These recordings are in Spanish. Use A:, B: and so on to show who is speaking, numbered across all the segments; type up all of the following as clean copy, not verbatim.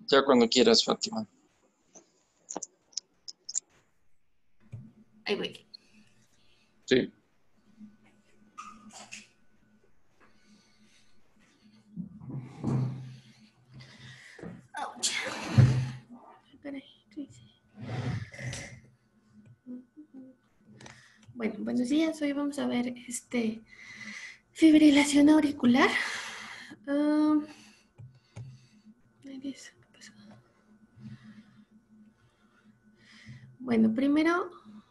A: Ya cuando quieras, Fátima.
B: Ahí voy.
A: Sí.
B: Ouch. Espera, ¿qué hice? Bueno, buenos días. Hoy vamos a ver fibrilación auricular. ¿Qué pasó? Bueno, primero,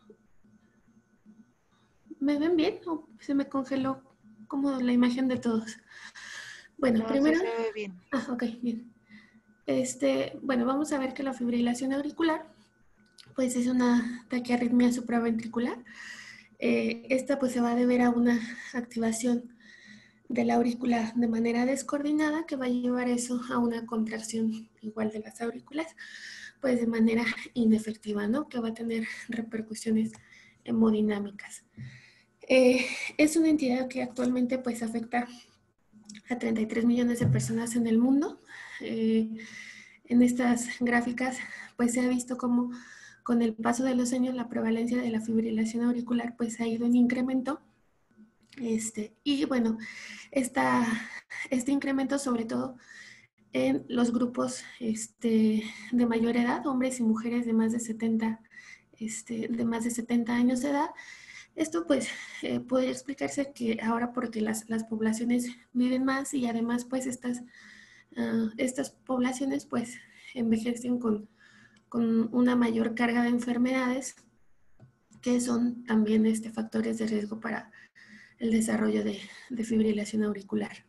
B: ¿me ven bien o se me congeló como la imagen de todos? Bueno,
C: No,
B: primero...
C: sí se ve bien.
B: Ah, ok, bien. Bueno, vamos a ver que la fibrilación auricular, pues es una taquiarritmia supraventricular. Esta pues se va a deber a una activación de la aurícula de manera descoordinada que va a llevar eso a una contracción igual de las aurículas, pues de manera inefectiva, ¿no? Que va a tener repercusiones hemodinámicas. Es una entidad que actualmente pues afecta a 33 millones de personas en el mundo. En estas gráficas pues se ha visto como con el paso de los años la prevalencia de la fibrilación auricular pues ha ido en incremento. Y bueno, este incremento sobre todo en los grupos de mayor edad, hombres y mujeres de más de 70, de más de 70 años de edad. Esto pues podría explicarse que ahora porque las poblaciones viven más y además pues estas poblaciones pues envejecen con una mayor carga de enfermedades que son también factores de riesgo para el desarrollo de fibrilación auricular.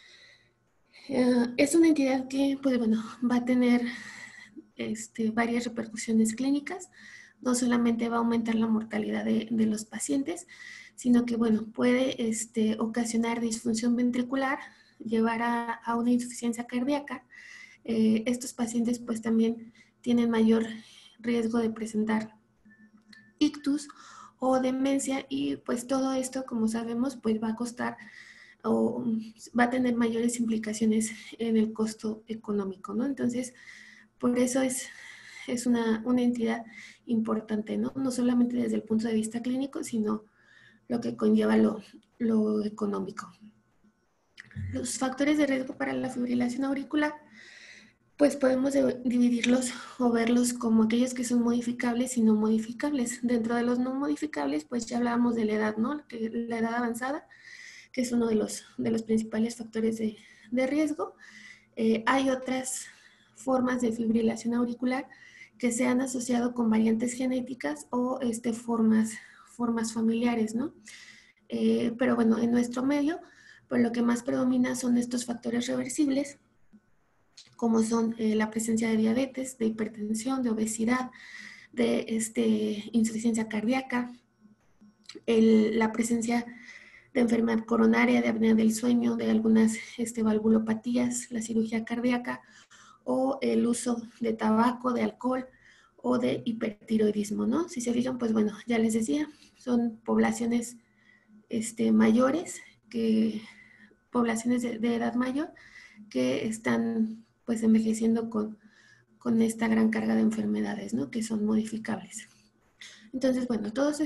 B: Es una entidad que pues bueno, va a tener varias repercusiones clínicas. No solamente va a aumentar la mortalidad de los pacientes, sino que bueno, puede ocasionar disfunción ventricular, llevar a una insuficiencia cardíaca. Estos pacientes pues también tienen mayor riesgo de presentar ictus o demencia y pues todo esto, como sabemos, pues va a costar o va a tener mayores implicaciones en el costo económico, ¿no? Entonces, por eso es una entidad importante, ¿no? No solamente desde el punto de vista clínico, sino lo que conlleva lo económico. Los factores de riesgo para la fibrilación auricular, pues podemos dividirlos o verlos como aquellos que son modificables y no modificables. Dentro de los no modificables, pues ya hablábamos de la edad, ¿no? La edad avanzada, que es uno de los principales factores de riesgo. Hay otras formas de fibrilación auricular que se han asociado con variantes genéticas o formas familiares, ¿no? Pero bueno, en nuestro medio, pues lo que más predomina son estos factores reversibles, como son la presencia de diabetes, de hipertensión, de obesidad, de insuficiencia cardíaca, la presencia de enfermedad coronaria, de apnea del sueño, de algunas valvulopatías, la cirugía cardíaca o el uso de tabaco, de alcohol o de hipertiroidismo, ¿no? Si se fijan, pues bueno, ya les decía, son poblaciones mayores, poblaciones de edad mayor que están pues envejeciendo con esta gran carga de enfermedades, ¿no? Que son modificables. Entonces, bueno, todas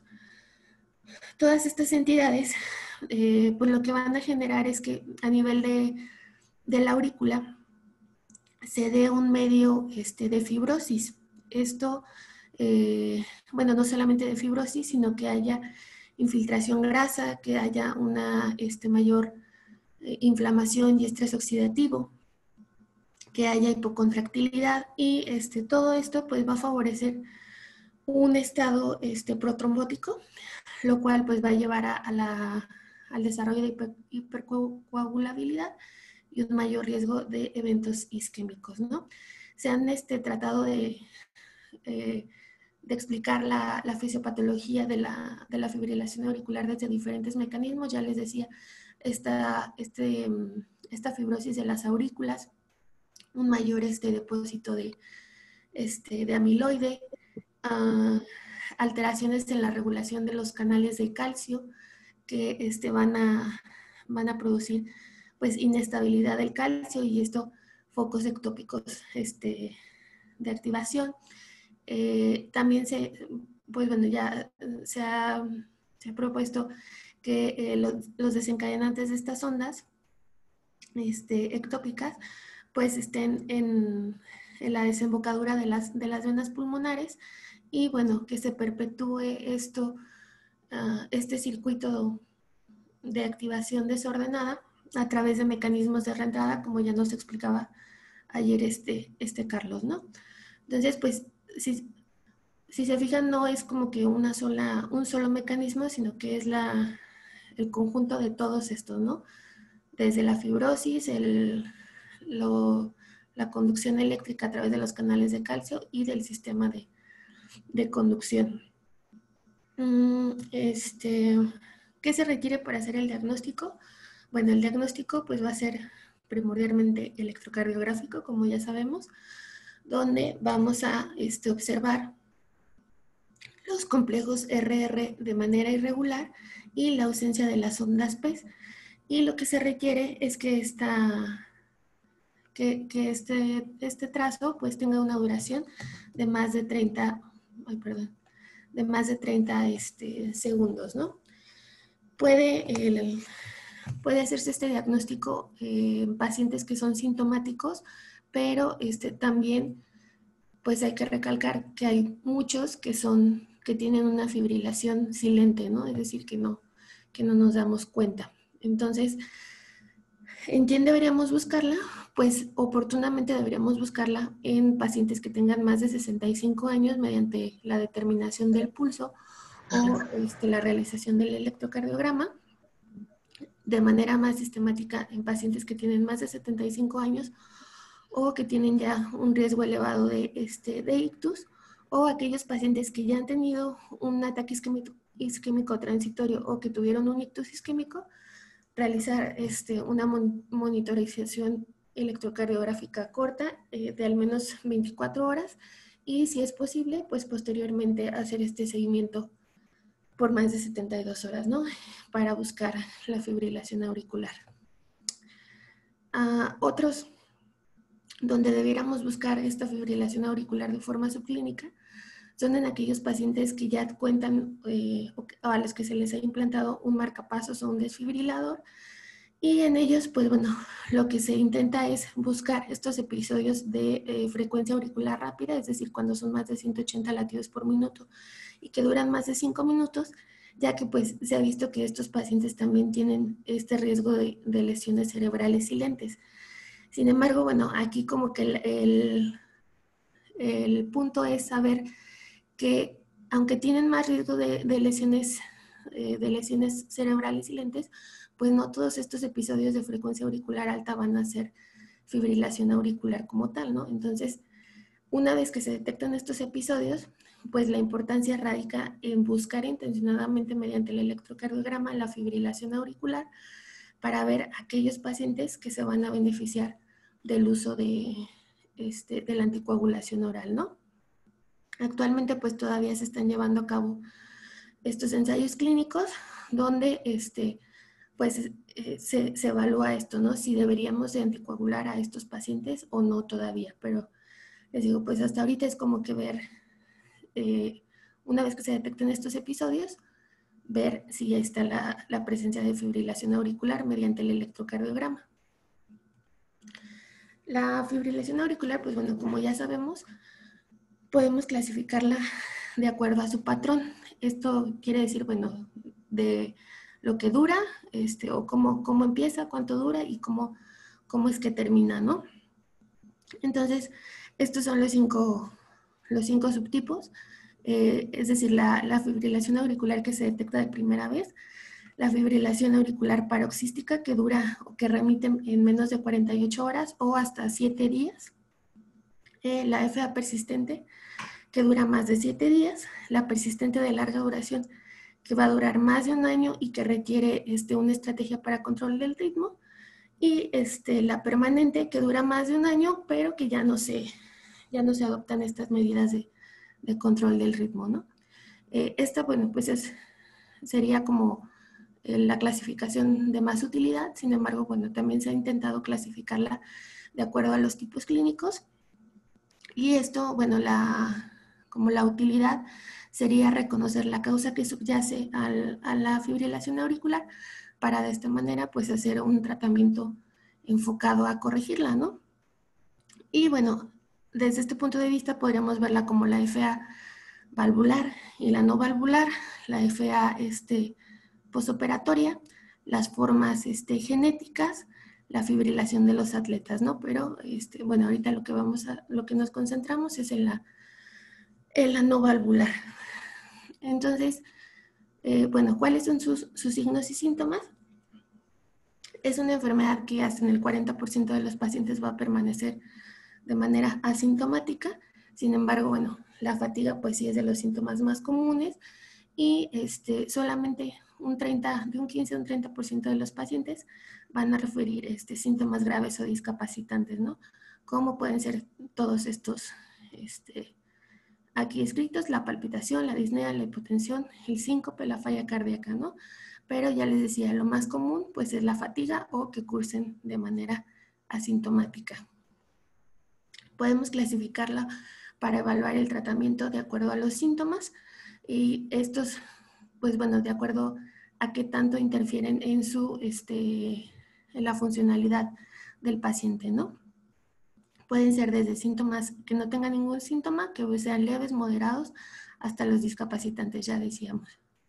B: estas entidades, pues lo que van a generar es que a nivel de la aurícula se dé un medio de fibrosis. Esto, bueno, no solamente de fibrosis, sino que haya infiltración grasa, que haya una mayor inflamación y estrés oxidativo, que haya hipocontractilidad y todo esto pues va a favorecer un estado protrombótico, lo cual pues va a llevar al desarrollo de hipercoagulabilidad y un mayor riesgo de eventos isquémicos, ¿no? Se han tratado de explicar la fisiopatología de la fibrilación auricular desde diferentes mecanismos. Ya les decía, esta fibrosis de las aurículas, un mayor depósito de amiloide, alteraciones en la regulación de los canales de calcio que van a producir pues inestabilidad del calcio y esto focos ectópicos de activación. También pues bueno, ya se ha propuesto que los desencadenantes de estas ondas ectópicas pues estén en la desembocadura de las venas pulmonares y bueno, que se perpetúe este circuito de activación desordenada a través de mecanismos de reentrada, como ya nos explicaba ayer Carlos, ¿no? Entonces, pues, si se fijan, no es como que un solo mecanismo, sino que es el conjunto de todos estos, ¿no? Desde la fibrosis, la conducción eléctrica a través de los canales de calcio y del sistema de conducción. ¿Qué se requiere para hacer el diagnóstico? Bueno, el diagnóstico pues va a ser primordialmente electrocardiográfico, como ya sabemos, donde vamos a observar los complejos RR de manera irregular y la ausencia de las ondas PES. Y lo que se requiere es que este trazo pues tenga una duración de más de 30, segundos, ¿no? Puede hacerse este diagnóstico en pacientes que son sintomáticos, pero también pues hay que recalcar que hay muchos que tienen una fibrilación silente, ¿no? Es decir, que no nos damos cuenta. Entonces, ¿en quién deberíamos buscarla? Pues oportunamente deberíamos buscarla en pacientes que tengan más de 65 años mediante la determinación del pulso o la realización del electrocardiograma. De manera más sistemática en pacientes que tienen más de 75 años o que tienen ya un riesgo elevado de ictus, o aquellos pacientes que ya han tenido un ataque isquémico transitorio o que tuvieron un ictus isquémico, realizar una monitorización electrocardiográfica corta de al menos 24 horas y, si es posible, pues posteriormente hacer este seguimiento por más de 72 horas, ¿no? Para buscar la fibrilación auricular. Otros donde debiéramos buscar esta fibrilación auricular de forma subclínica son en aquellos pacientes que ya cuentan o a los que se les ha implantado un marcapasos o un desfibrilador, y en ellos, pues bueno, lo que se intenta es buscar estos episodios de frecuencia auricular rápida, es decir, cuando son más de 180 latidos por minuto y que duran más de 5 minutos, ya que pues se ha visto que estos pacientes también tienen este riesgo de lesiones cerebrales silentes. Sin embargo, bueno, aquí como que el punto es saber que aunque tienen más riesgo de lesiones cerebrales silentes, pues no todos estos episodios de frecuencia auricular alta van a ser fibrilación auricular como tal, ¿no? Entonces, una vez que se detectan estos episodios, pues la importancia radica en buscar intencionadamente mediante el electrocardiograma la fibrilación auricular para ver aquellos pacientes que se van a beneficiar del uso de la anticoagulación oral, ¿no? Actualmente pues todavía se están llevando a cabo estos ensayos clínicos donde pues se evalúa esto, ¿no? Si deberíamos de anticoagular a estos pacientes o no todavía, pero les digo, pues hasta ahorita es como que ver, una vez que se detecten estos episodios, ver si ya está la presencia de fibrilación auricular mediante el electrocardiograma. La fibrilación auricular, pues bueno, como ya sabemos, podemos clasificarla de acuerdo a su patrón. Esto quiere decir, bueno, de lo que dura, o cómo empieza, cuánto dura y cómo es que termina, ¿no? Entonces, estos son los cinco subtipos, es decir, la fibrilación auricular que se detecta de primera vez, la fibrilación auricular paroxística que dura o que remite en menos de 48 horas o hasta 7 días, la FA persistente que dura más de 7 días, la persistente de larga duración que va a durar más de un año y que requiere una estrategia para control del ritmo, y la permanente que dura más de un año pero que ya no se adoptan estas medidas de control del ritmo, ¿no? Esta, bueno, pues sería como la clasificación de más utilidad. Sin embargo, bueno, también se ha intentado clasificarla de acuerdo a los tipos clínicos. Y esto, bueno, como la utilidad sería reconocer la causa que subyace a la fibrilación auricular para de esta manera pues hacer un tratamiento enfocado a corregirla, ¿no? Y bueno, desde este punto de vista podríamos verla como la FA valvular y la no valvular, la FA posoperatoria, las formas genéticas, la fibrilación de los atletas, ¿no? Pero, bueno, ahorita lo que nos concentramos es en la no valvular. Entonces, bueno, ¿cuáles son sus signos y síntomas? Es una enfermedad que hasta en el 40% de los pacientes va a permanecer de manera asintomática. Sin embargo, bueno, la fatiga pues sí es de los síntomas más comunes y solamente de un 15 a un 30% de los pacientes van a referir síntomas graves o discapacitantes, ¿no? Como pueden ser todos estos aquí escritos: la palpitación, la disnea, la hipotensión, el síncope, la falla cardíaca, ¿no? Pero ya les decía, lo más común pues es la fatiga o que cursen de manera asintomática. Podemos clasificarla para evaluar el tratamiento de acuerdo a los síntomas y estos, pues bueno, de acuerdo a qué tanto interfieren en la funcionalidad del paciente, ¿no? Pueden ser desde síntomas que no tengan ningún síntoma, que sean leves, moderados, hasta los discapacitantes, ya decíamos.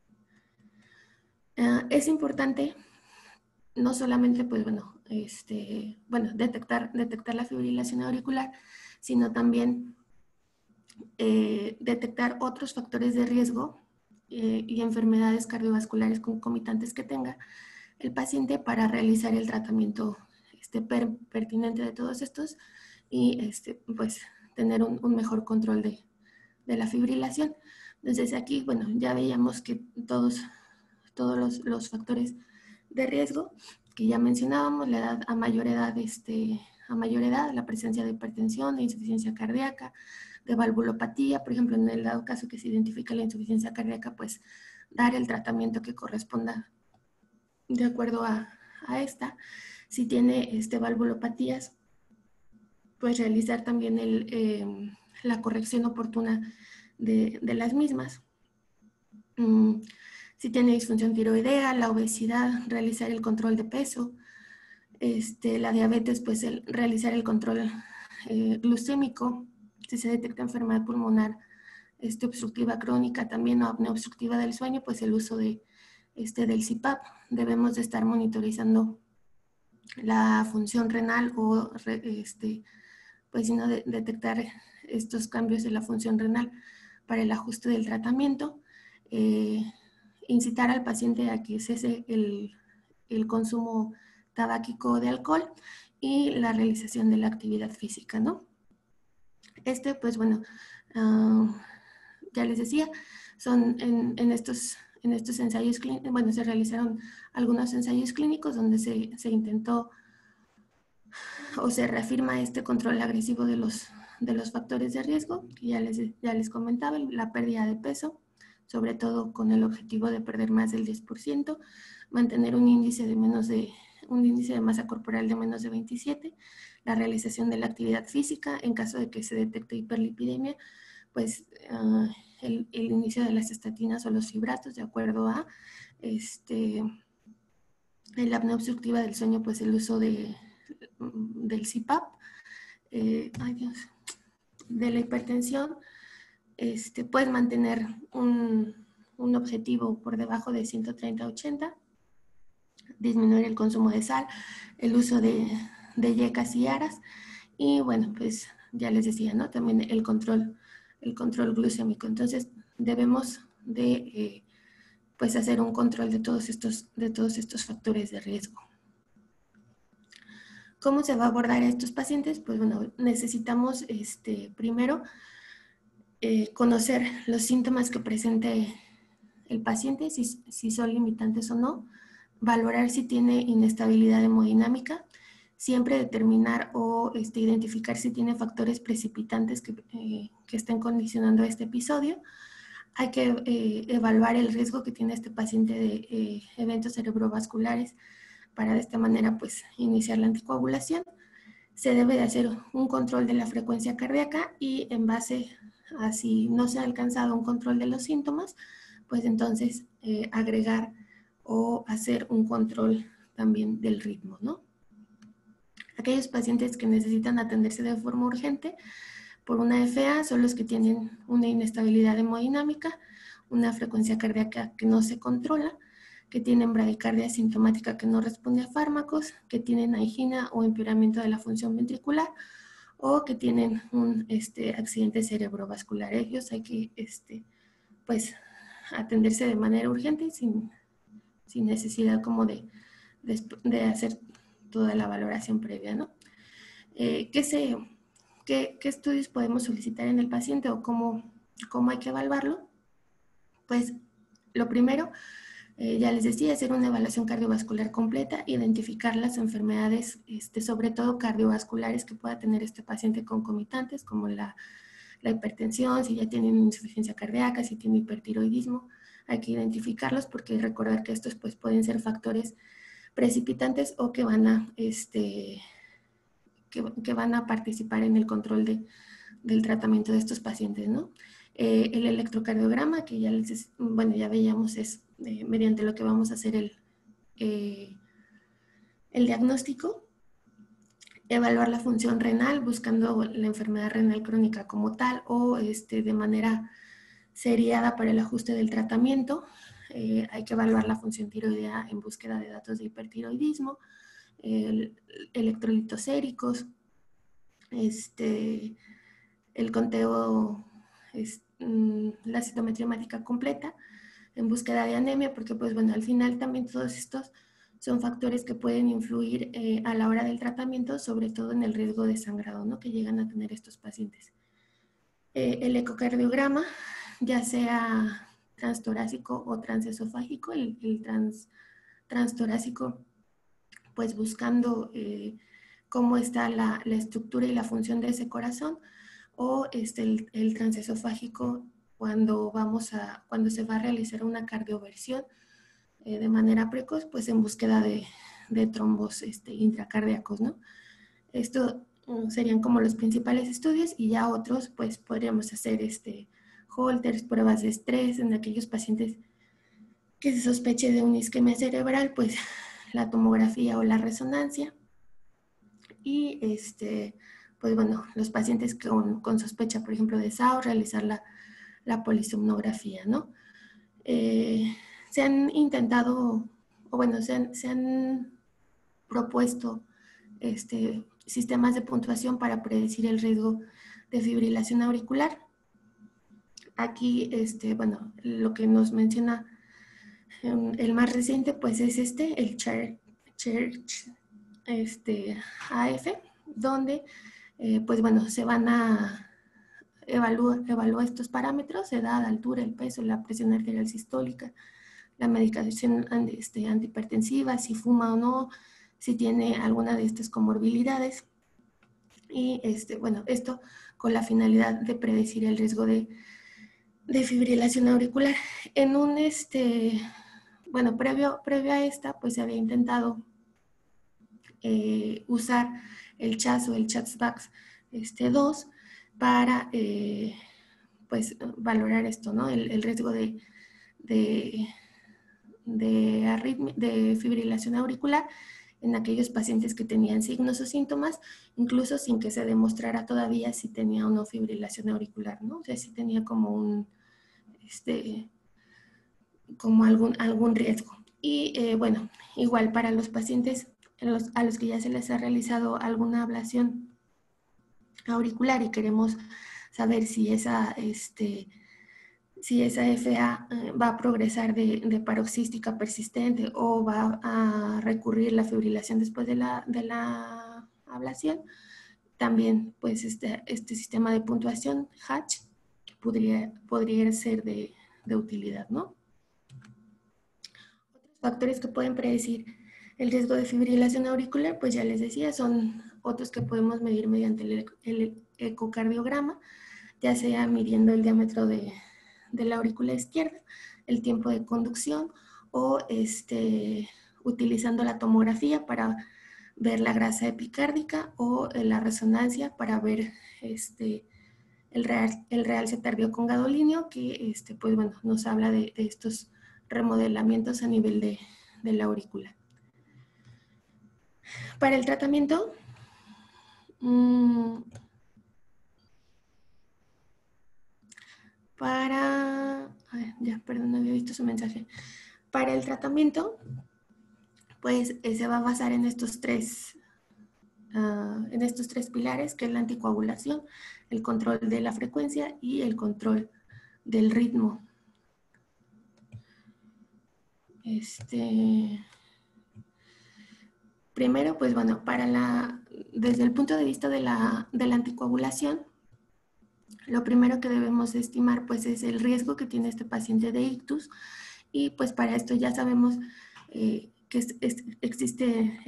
B: Es importante no solamente, pues bueno, detectar la fibrilación auricular, sino también detectar otros factores de riesgo y enfermedades cardiovasculares concomitantes que tenga el paciente para realizar el tratamiento pertinente de todos estos y pues tener un mejor control de la fibrilación. Entonces aquí, bueno, ya veíamos que todos los factores de riesgo que ya mencionábamos, la edad, a mayor edad, la presencia de hipertensión, de insuficiencia cardíaca, de valvulopatía. Por ejemplo, en el dado caso que se identifica la insuficiencia cardíaca, pues dar el tratamiento que corresponda de acuerdo a esta. Si tiene valvulopatías, pues realizar también la corrección oportuna de las mismas. Si tiene disfunción tiroidea, la obesidad, realizar el control de peso. La diabetes, pues realizar el control glucémico. Si se detecta enfermedad pulmonar obstructiva crónica también o apnea obstructiva del sueño, pues el uso del CPAP. Debemos de estar monitorizando la función renal o pues sino detectar estos cambios en la función renal para el ajuste del tratamiento. Incitar al paciente a que cese el consumo tabáquico de alcohol y la realización de la actividad física, ¿no? Pues bueno, ya les decía, son en estos ensayos clínicos, bueno, se realizaron algunos ensayos clínicos donde se intentó o se reafirma este control agresivo de los factores de riesgo, que ya les comentaba, la pérdida de peso, sobre todo con el objetivo de perder más del 10%, mantener un índice de masa corporal de menos de 27, la realización de la actividad física. En caso de que se detecte hiperlipidemia, pues el inicio de las estatinas o los fibratos de acuerdo a la apnea obstructiva del sueño, pues el uso del CPAP, de la hipertensión, puedes mantener un objetivo por debajo de 130-80, disminuir el consumo de sal, el uso de yecas y aras, y bueno, pues ya les decía, ¿no? También el control glucémico. Entonces debemos de pues hacer un control de todos estos factores de riesgo. ¿Cómo se va a abordar a estos pacientes? Pues bueno, necesitamos primero conocer los síntomas que presente el paciente, si son limitantes o no, valorar si tiene inestabilidad hemodinámica, siempre determinar o identificar si tiene factores precipitantes que estén condicionando este episodio. Hay que evaluar el riesgo que tiene este paciente de eventos cerebrovasculares para de esta manera pues iniciar la anticoagulación. se debe de hacer un control de la frecuencia cardíaca y en base a si no se ha alcanzado un control de los síntomas, pues entonces agregar o hacer un control también del ritmo, ¿no? Aquellos pacientes que necesitan atenderse de forma urgente por una FA son los que tienen una inestabilidad hemodinámica, una frecuencia cardíaca que no se controla, que tienen bradicardia sintomática que no responde a fármacos, que tienen angina o empeoramiento de la función ventricular o que tienen un accidente cerebrovascular. Ellos hay que pues, atenderse de manera urgente sin necesidad como de hacer toda la valoración previa, ¿no? ¿Qué estudios podemos solicitar en el paciente o cómo hay que evaluarlo? Pues lo primero, ya les decía, hacer una evaluación cardiovascular completa, identificar las enfermedades, sobre todo cardiovasculares que pueda tener este paciente concomitantes, como la hipertensión, si ya tienen insuficiencia cardíaca, si tiene hipertiroidismo. Hay que identificarlos porque recordar que estos pues, pueden ser factores precipitantes o que van a, que van a participar en el control del tratamiento de estos pacientes, ¿no? El electrocardiograma, que ya ya veíamos, es mediante lo que vamos a hacer el diagnóstico. Evaluar la función renal, buscando la enfermedad renal crónica como tal o de manera seriada para el ajuste del tratamiento. Hay que evaluar la función tiroidea en búsqueda de datos de hipertiroidismo, electrolitos séricos, el conteo, la citometría hemática completa en búsqueda de anemia, porque pues bueno, al final también todos estos son factores que pueden influir a la hora del tratamiento, sobre todo en el riesgo de sangrado, ¿no?, que llegan a tener estos pacientes. El ecocardiograma, ya sea transtorácico o transesofágico, el transtorácico, pues buscando cómo está la estructura y la función de ese corazón, o el transesofágico cuando se va a realizar una cardioversión de manera precoz, pues en búsqueda de trombos intracardíacos, ¿no? Esto serían como los principales estudios y ya otros, pues podríamos hacer Holters, pruebas de estrés en aquellos pacientes que se sospeche de una isquemia cerebral, pues la tomografía o la resonancia. Y pues bueno, los pacientes con sospecha, por ejemplo, de SAO, realizar la polisomnografía, ¿no? Se han intentado, o bueno, se han propuesto sistemas de puntuación para predecir el riesgo de fibrilación auricular. Aquí, bueno, lo que nos menciona el más reciente, pues es el Church AF, donde, pues bueno, se van a evaluar estos parámetros: edad, altura, el peso, la presión arterial sistólica, la medicación antihipertensiva, si fuma o no, si tiene alguna de estas comorbilidades. Y bueno, esto con la finalidad de predecir el riesgo de fibrilación auricular. En un, bueno, previo a esta, pues se había intentado usar el CHAS o el CHADS-VAX 2 para, pues, valorar esto, ¿no? El riesgo de fibrilación auricular en aquellos pacientes que tenían signos o síntomas, incluso sin que se demostrara todavía si tenía o no fibrilación auricular, ¿no? O sea, si tenía como un, como algún riesgo. Y bueno, igual para los pacientes a los que ya se les ha realizado alguna ablación auricular y queremos saber si esa FA va a progresar de paroxística persistente o va a recurrir la fibrilación después de la ablación, también pues este sistema de puntuación Hatch podría ser de utilidad, ¿no? Otros factores que pueden predecir el riesgo de fibrilación auricular, pues ya les decía, son otros que podemos medir mediante el ecocardiograma, ya sea midiendo el diámetro de la aurícula izquierda, el tiempo de conducción o utilizando la tomografía para ver la grasa epicárdica o la resonancia para ver el realce tardío con gadolinio, que pues bueno, nos habla de estos remodelamientos a nivel de la aurícula. Para el tratamiento, perdón, no había visto su mensaje. Para el tratamiento, pues se va a basar en estos tres pilares, que es la anticoagulación, el control de la frecuencia y el control del ritmo. Primero, pues bueno, desde el punto de vista de la anticoagulación, lo primero que debemos estimar pues es el riesgo que tiene este paciente de ictus, y pues para esto ya sabemos que existe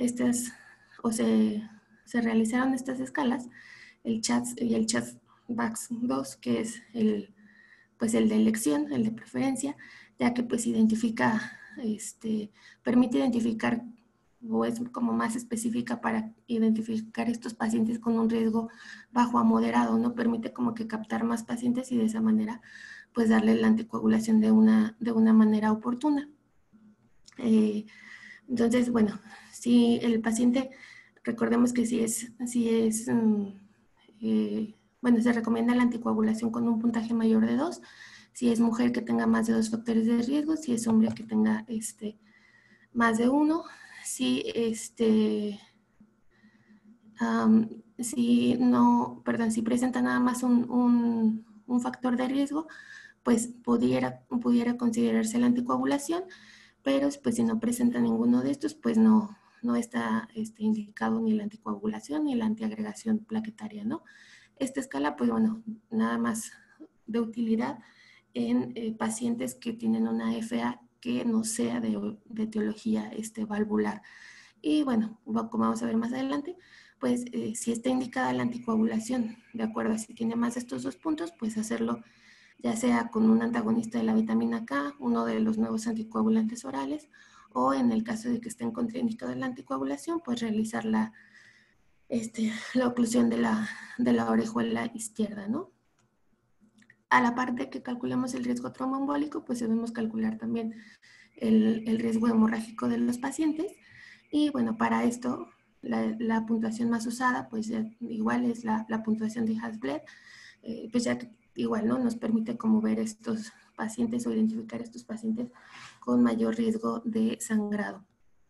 B: se realizaron estas escalas, el CHATS y el CHATS-BAX-2, que es el de elección, el de preferencia, ya que pues permite identificar, o es como más específica para identificar estos pacientes con un riesgo bajo a moderado, ¿no? Permite como que captar más pacientes y de esa manera pues darle la anticoagulación de una manera oportuna. Entonces, bueno, si el paciente, recordemos que bueno, se recomienda la anticoagulación con un puntaje mayor de 2, si es mujer que tenga más de 2 factores de riesgo, si es hombre que tenga más de 1, si si presenta nada más un factor de riesgo, pues pudiera considerarse la anticoagulación, pero pues si no presenta ninguno de estos, pues no está indicado ni la anticoagulación ni la antiagregación plaquetaria, ¿no? Esta escala, pues bueno, nada más de utilidad en pacientes que tienen una FA que no sea de etiología valvular. Y bueno, como vamos a ver más adelante, pues si está indicada la anticoagulación, de acuerdo a si tiene más de estos 2 puntos, pues hacerlo ya sea con un antagonista de la vitamina K, uno de los nuevos anticoagulantes orales, o en el caso de que esté en contraindicado la anticoagulación, pues realizar la oclusión de la orejuela izquierda, ¿no? A la par de que calculemos el riesgo tromboembólico, pues debemos calcular también el riesgo hemorrágico de los pacientes. Y bueno, para esto, la puntuación más usada, pues igual es la puntuación de Hasbled, pues ya que igual, ¿no? Nos permite como ver estos pacientes o identificar estos pacientes con mayor riesgo de sangrado.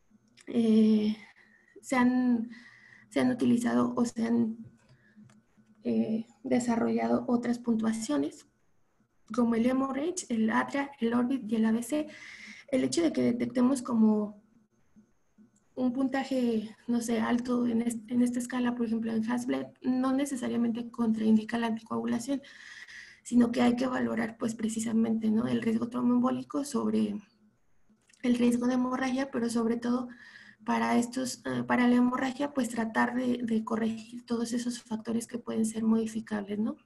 B: Se han utilizado o se han desarrollado otras puntuaciones, como el hemorrhage, el ATRA, el ORBIT y el ABC. El hecho de que detectemos como un puntaje, no sé, alto en esta escala, por ejemplo, en Hasbled, no necesariamente contraindica la anticoagulación, sino que hay que valorar, pues, precisamente, ¿no?, el riesgo tromboembólico sobre el riesgo de hemorragia, pero sobre todo para la hemorragia, pues, tratar de corregir todos esos factores que pueden ser modificables, ¿no?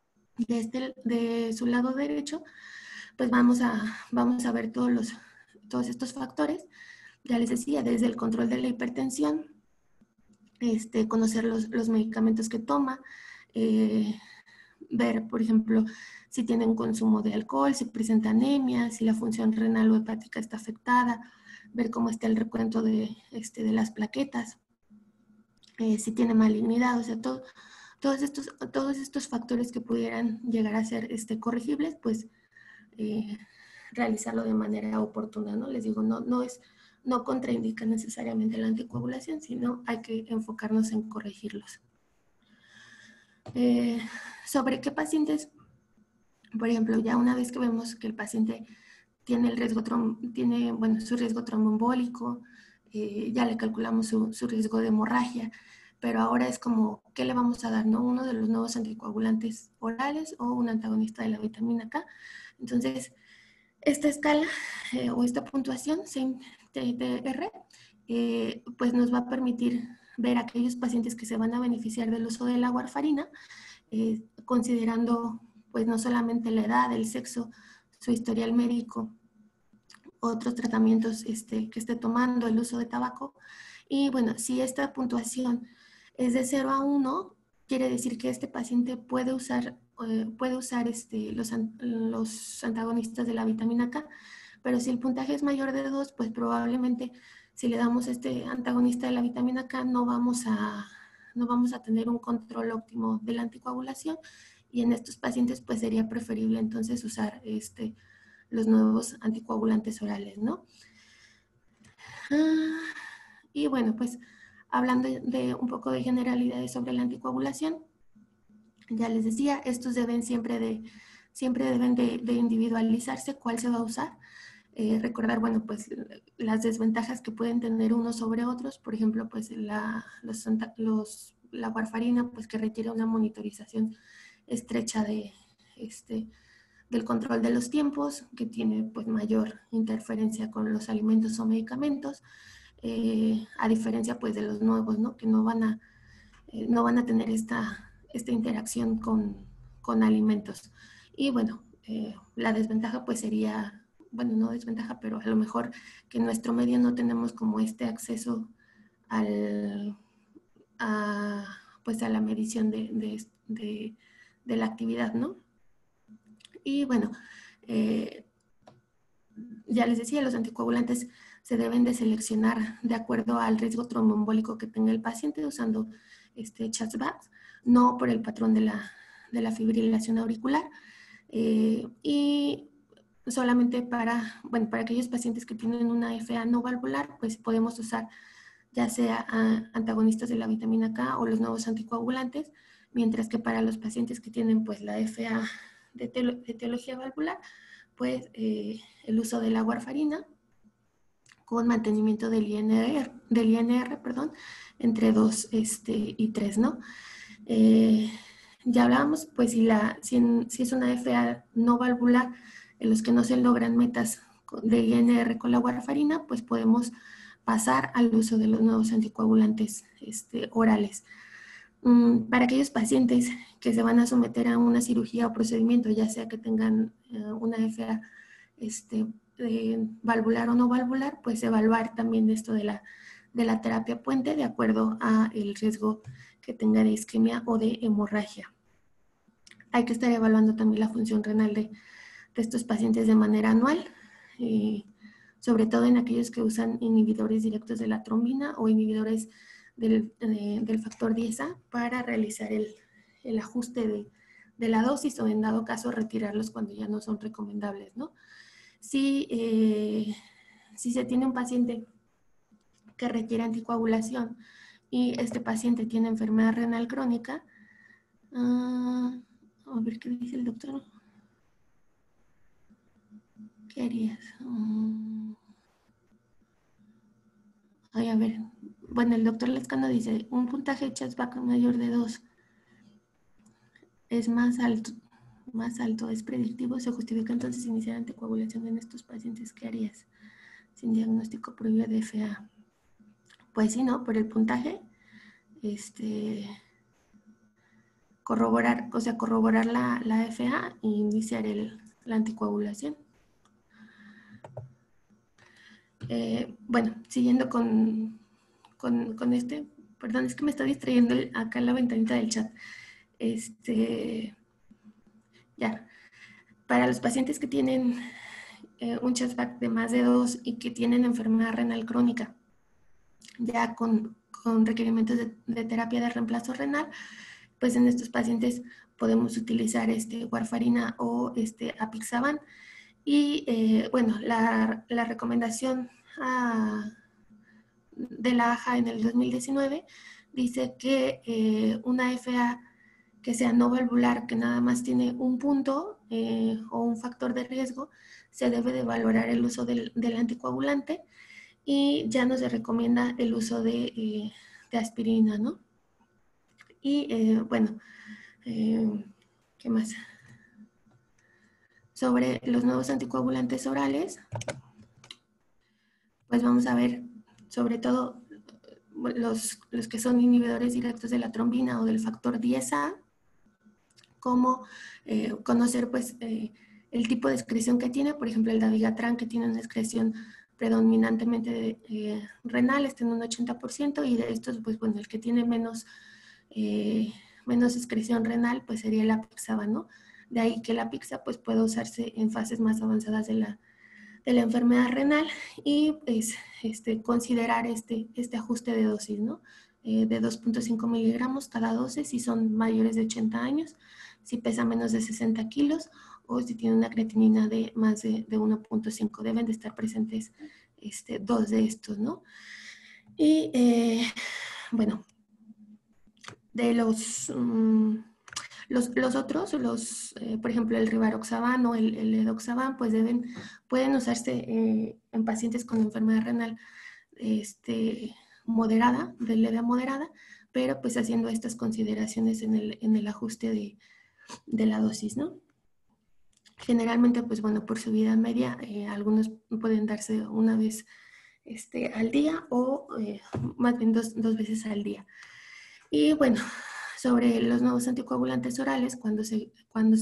B: De su lado derecho, pues vamos a ver todos estos factores. Ya les decía, desde el control de la hipertensión, conocer los medicamentos que toma, ver, por ejemplo, si tienen consumo de alcohol, si presenta anemia, si la función renal o hepática está afectada, ver cómo está el recuento de las plaquetas, si tiene malignidad, o sea, todos estos factores que pudieran llegar a ser corregibles, pues realizarlo de manera oportuna, ¿no? Les digo, no contraindica necesariamente la anticoagulación, sino hay que enfocarnos en corregirlos. Sobre qué pacientes, por ejemplo, ya una vez que vemos que el paciente tiene su riesgo tromboembólico, ya le calculamos su riesgo de hemorragia, pero ahora es como, ¿qué le vamos a dar, no? Uno de los nuevos anticoagulantes orales o un antagonista de la vitamina K. Entonces, esta escala o esta puntuación, CIM-TR, pues nos va a permitir ver a aquellos pacientes que se van a beneficiar del uso de la warfarina, considerando pues no solamente la edad, el sexo, su historial médico, otros tratamientos que esté tomando, el uso de tabaco, Y bueno, si esta puntuación es de 0 a 1, quiere decir que este paciente puede usar los antagonistas de la vitamina K, pero si el puntaje es mayor de 2, pues probablemente si le damos este antagonista de la vitamina K no vamos a tener un control óptimo de la anticoagulación, y en estos pacientes pues sería preferible entonces usar los nuevos anticoagulantes orales, ¿no? Y bueno, pues hablando de un poco de generalidades sobre la anticoagulación, ya les decía, estos siempre deben de individualizarse cuál se va a usar. Recordar, bueno, pues las desventajas que pueden tener unos sobre otros, por ejemplo, pues la warfarina, pues que requiere una monitorización estrecha del control de los tiempos, que tiene pues mayor interferencia con los alimentos o medicamentos, a diferencia pues de los nuevos, ¿no? Que no van a tener esta interacción con alimentos. Y bueno, la desventaja pues sería, bueno, no desventaja, pero a lo mejor que en nuestro medio no tenemos como este acceso pues a la medición de la actividad, ¿no? Y bueno, ya les decía, los anticoagulantes se deben de seleccionar de acuerdo al riesgo tromboembólico que tenga el paciente usando CHA2DS2, no por el patrón de la fibrilación auricular. Y solamente para aquellos pacientes que tienen una FA no valvular, pues podemos usar ya sea antagonistas de la vitamina K o los nuevos anticoagulantes, mientras que para los pacientes que tienen pues la FA de etiología valvular, pues el uso de la warfarina con mantenimiento del INR, perdón, entre 2 y 3, ¿no? Ya hablábamos, pues si es una FA no valvular, en los que no se logran metas de INR con la warfarina, pues podemos pasar al uso de los nuevos anticoagulantes orales. Para aquellos pacientes que se van a someter a una cirugía o procedimiento, ya sea que tengan una FA valvular o no valvular, pues evaluar también esto de la terapia puente de acuerdo a el riesgo que tenga de isquemia o de hemorragia. Hay que estar evaluando también la función renal de estos pacientes de manera anual, sobre todo en aquellos que usan inhibidores directos de la trombina o inhibidores del factor 10A para realizar el ajuste de la dosis, o en dado caso retirarlos cuando ya no son recomendables, ¿no? Si se tiene un paciente que requiere anticoagulación y este paciente tiene enfermedad renal crónica, a ver qué dice el doctor. ¿Qué harías? A ver. Bueno, el doctor Lescano dice, un puntaje de CHA2DS2 mayor de 2 es más alto, es predictivo, se justifica entonces iniciar anticoagulación en estos pacientes. ¿Qué harías? Sin diagnóstico previo de FA. Pues sí, ¿no? Por el puntaje, corroborar la FA e iniciar la anticoagulación. Bueno, siguiendo con perdón, es que me está distrayendo acá en la ventanita del chat. Ya, para los pacientes que tienen un CHA2DS2 de más de 2 y que tienen enfermedad renal crónica, ya con requerimientos de terapia de reemplazo renal, pues en estos pacientes podemos utilizar warfarina o apixaban. Y bueno, la recomendación de la AJA en el 2019 dice que una FA que sea no valvular, que nada más tiene un punto o un factor de riesgo, se debe de valorar el uso del anticoagulante, y ya no se recomienda el uso de aspirina, ¿no? Y bueno, ¿qué más? Sobre los nuevos anticoagulantes orales, pues vamos a ver sobre todo los que son inhibidores directos de la trombina o del factor 10A, cómo conocer pues el tipo de excreción que tiene. Por ejemplo, el dabigatran, que tiene una excreción predominantemente renal está en un 80%, y de estos, pues bueno, el que tiene menos excreción renal, pues sería el apixaban, ¿no? De ahí que la pixa pues puede usarse en fases más avanzadas de la enfermedad renal, y pues considerar este ajuste de dosis, ¿no? De 2.5 miligramos cada dosis si son mayores de 80 años, si pesa menos de 60 kilos o si tiene una creatinina de más de 1.5. Deben de estar presentes dos de estos, ¿no? Y bueno, de los otros, por ejemplo, el rivaroxaban o el edoxaban, pues pueden usarse en pacientes con enfermedad renal moderada, de leve a moderada, pero pues haciendo estas consideraciones en el ajuste de la dosis, ¿no? Generalmente, pues bueno, por su vida media, algunos pueden darse una vez al día, o más bien dos veces al día. Y bueno, sobre los nuevos anticoagulantes orales, cuando se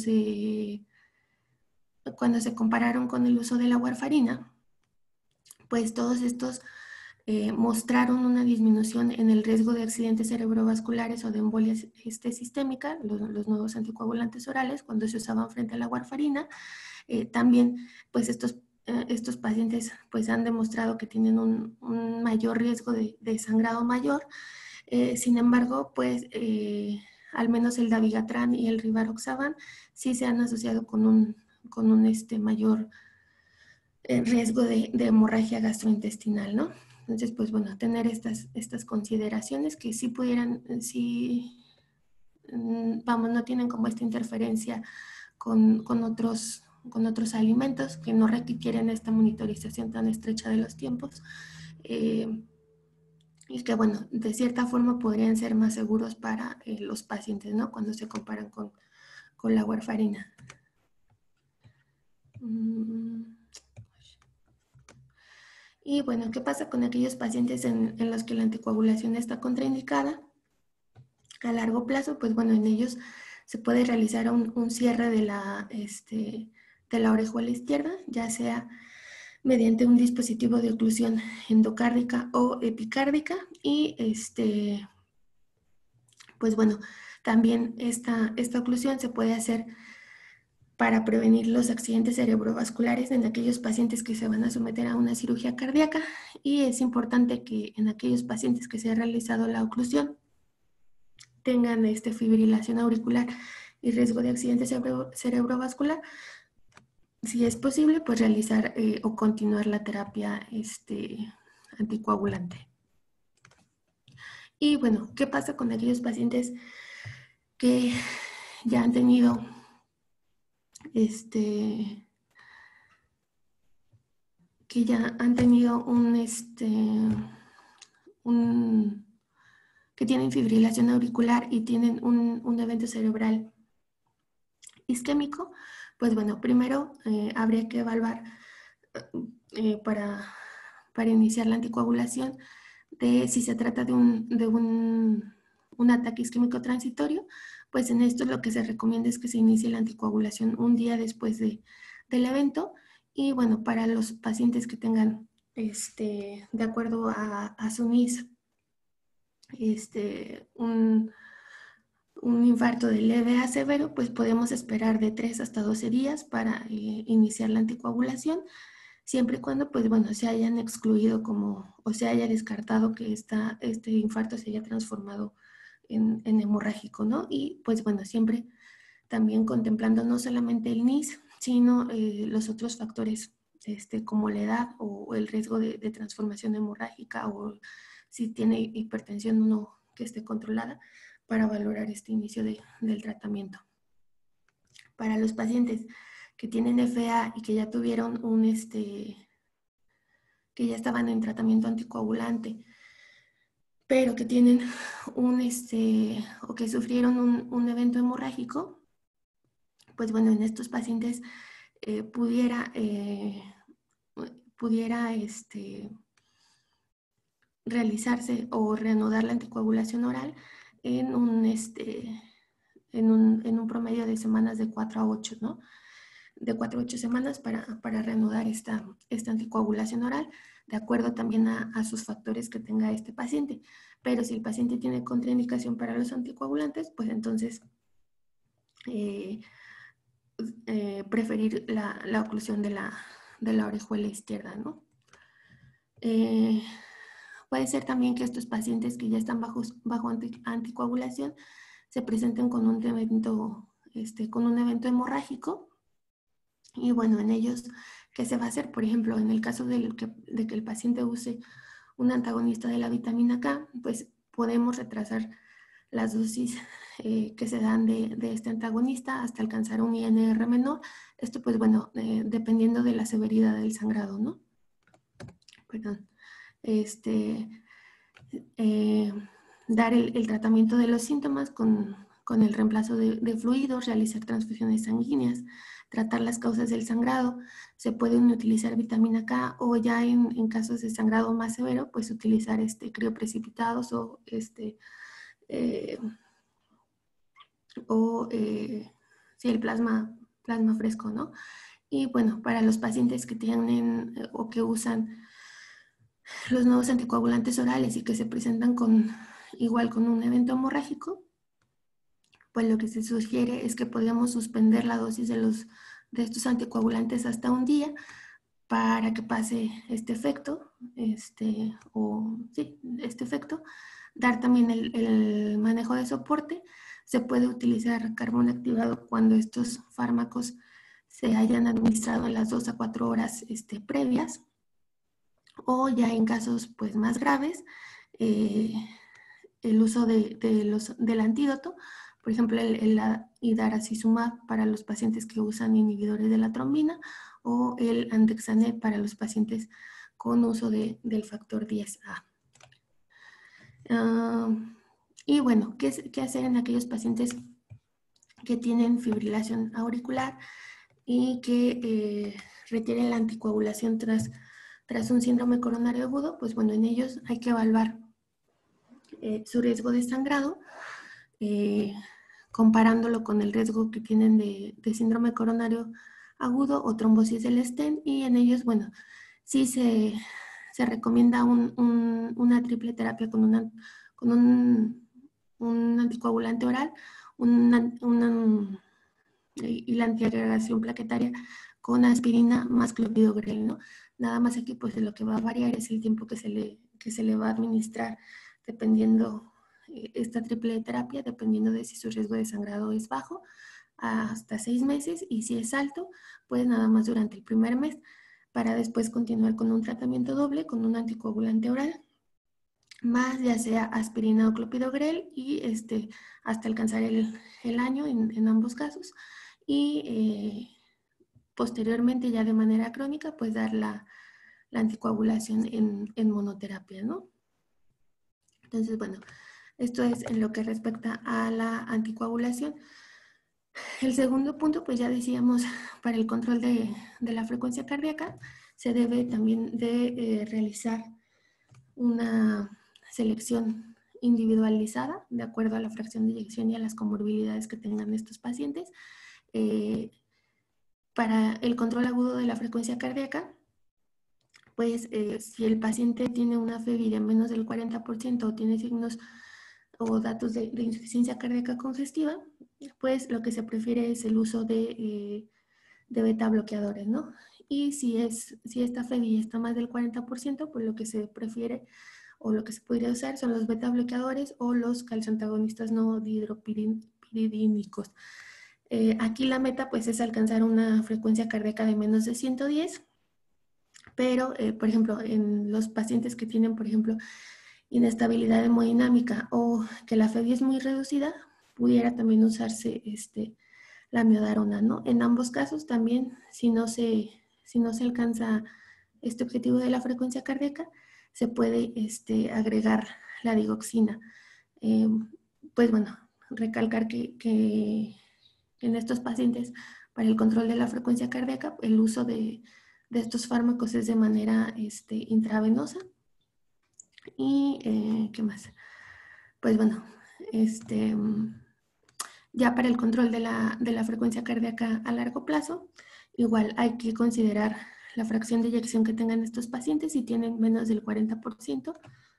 B: compararon con el uso de la warfarina, pues todos estos mostraron una disminución en el riesgo de accidentes cerebrovasculares o de embolia sistémica, los nuevos anticoagulantes orales, cuando se usaban frente a la warfarina. También, pues estos pacientes pues han demostrado que tienen un mayor riesgo de sangrado mayor. Sin embargo, pues al menos el dabigatran y el rivaroxaban sí se han asociado con un mayor riesgo de hemorragia gastrointestinal, ¿no? Entonces, pues bueno, tener estas consideraciones que sí pudieran, vamos, no tienen como esta interferencia con otros alimentos que no requieren esta monitorización tan estrecha de los tiempos, y que, bueno, de cierta forma podrían ser más seguros para los pacientes, ¿no? Cuando se comparan con la warfarina. Y bueno, ¿qué pasa con aquellos pacientes en los que la anticoagulación está contraindicada? A largo plazo, pues bueno, en ellos se puede realizar un cierre de la orejuela izquierda, ya sea mediante un dispositivo de oclusión endocárdica o epicárdica, y pues bueno, también esta oclusión se puede hacer para prevenir los accidentes cerebrovasculares en aquellos pacientes que se van a someter a una cirugía cardíaca, y es importante que en aquellos pacientes que se ha realizado la oclusión tengan fibrilación auricular y riesgo de accidente cerebrovascular. Si es posible, pues realizar o continuar la terapia anticoagulante. Y bueno, ¿qué pasa con aquellos pacientes que ya han tenido que tienen fibrilación auricular y tienen un evento cerebral isquémico? Pues bueno, primero habría que evaluar para iniciar la anticoagulación de si se trata de un ataque isquémico transitorio. Pues en esto lo que se recomienda es que se inicie la anticoagulación un día después del evento. Y bueno, para los pacientes que tengan, de acuerdo a su NIS, un infarto de leve a severo, pues podemos esperar de 3 hasta 12 días para iniciar la anticoagulación, siempre y cuando, pues bueno, se hayan excluido o se haya descartado que este infarto se haya transformado en hemorrágico, ¿no? Y pues bueno, siempre también contemplando no solamente el NIS, sino los otros factores como la edad o el riesgo de transformación hemorrágica, o si tiene hipertensión o no que esté controlada, para valorar este inicio del tratamiento. Para los pacientes que tienen FA y que ya tuvieron que ya estaban en tratamiento anticoagulante, pero que tienen o que sufrieron un evento hemorrágico, pues bueno, en estos pacientes pudiera realizarse o reanudar la anticoagulación oral en un promedio de semanas de 4 a 8, ¿no? de 4 a 8 semanas para reanudar esta anticoagulación oral, de acuerdo también a sus factores que tenga este paciente. Pero si el paciente tiene contraindicación para los anticoagulantes, pues entonces preferir la oclusión de la orejuela izquierda, ¿no? Puede ser también que estos pacientes que ya están bajo anticoagulación se presenten con un evento hemorrágico. Y bueno, en ellos, ¿qué se va a hacer? Por ejemplo, en el caso de que el paciente use un antagonista de la vitamina K, pues podemos retrasar las dosis que se dan de este antagonista hasta alcanzar un INR menor. Esto, pues bueno, dependiendo de la severidad del sangrado, ¿no? Perdón. Dar el tratamiento de los síntomas con el reemplazo de fluidos, realizar transfusiones sanguíneas, tratar las causas del sangrado. Se pueden utilizar vitamina K o ya en casos de sangrado más severo, pues utilizar crioprecipitados o sí, el plasma fresco, ¿no? Y bueno, para los pacientes que tienen o que usan los nuevos anticoagulantes orales y que se presentan igual con un evento hemorrágico, pues lo que se sugiere es que podríamos suspender la dosis de estos anticoagulantes hasta un día para que pase este efecto, dar también el manejo de soporte. Se puede utilizar carbón activado cuando estos fármacos se hayan administrado en las 2 a 4 horas previas, o ya en casos pues más graves, el uso del antídoto, por ejemplo el idarucizumab para los pacientes que usan inhibidores de la trombina, o el andexanet para los pacientes con uso del factor 10A. Y bueno, ¿qué hacer en aquellos pacientes que tienen fibrilación auricular y que requieren la anticoagulación tras un síndrome coronario agudo? Pues bueno, en ellos hay que evaluar su riesgo de sangrado, comparándolo con el riesgo que tienen de síndrome coronario agudo o trombosis del stent, y en ellos, bueno, sí se recomienda una triple terapia con un anticoagulante oral, y la antiagregación plaquetaria con aspirina más clopidogrel, ¿no? Nada más aquí pues lo que va a variar es el tiempo que se le va a administrar dependiendo esta triple terapia, dependiendo de si su riesgo de sangrado es bajo, hasta 6 meses, y si es alto, pues nada más durante el primer mes, para después continuar con un tratamiento doble con un anticoagulante oral, más ya sea aspirina o clopidogrel, y hasta alcanzar el año en ambos casos, y posteriormente ya de manera crónica pues dar la anticoagulación en monoterapia, ¿no? Entonces, bueno, esto es en lo que respecta a la anticoagulación. El segundo punto, pues ya decíamos, para el control de la frecuencia cardíaca, se debe también de realizar una selección individualizada de acuerdo a la fracción de eyección y a las comorbilidades que tengan estos pacientes. Para el control agudo de la frecuencia cardíaca, pues si el paciente tiene una FEBI de menos del 40% o tiene signos o datos de insuficiencia cardíaca congestiva, pues lo que se prefiere es el uso de beta bloqueadores, ¿no? Y si esta FEBI está más del 40%, pues lo que se prefiere o lo que se podría usar son los beta bloqueadores o los calcioantagonistas no dihidropiridínicos. Aquí la meta pues es alcanzar una frecuencia cardíaca de menos de 110, pero por ejemplo en los pacientes que tienen por ejemplo inestabilidad hemodinámica o que la FEBI es muy reducida, pudiera también usarse la miodarona, ¿no? En ambos casos también, si no se alcanza este objetivo de la frecuencia cardíaca, se puede agregar la digoxina. Pues bueno, recalcar que en estos pacientes, para el control de la frecuencia cardíaca, el uso de estos fármacos es de manera intravenosa. Y ¿qué más? Pues bueno, ya para el control de la frecuencia cardíaca a largo plazo, Igual hay que considerar la fracción de eyección que tengan estos pacientes. Si tienen menos del 40%,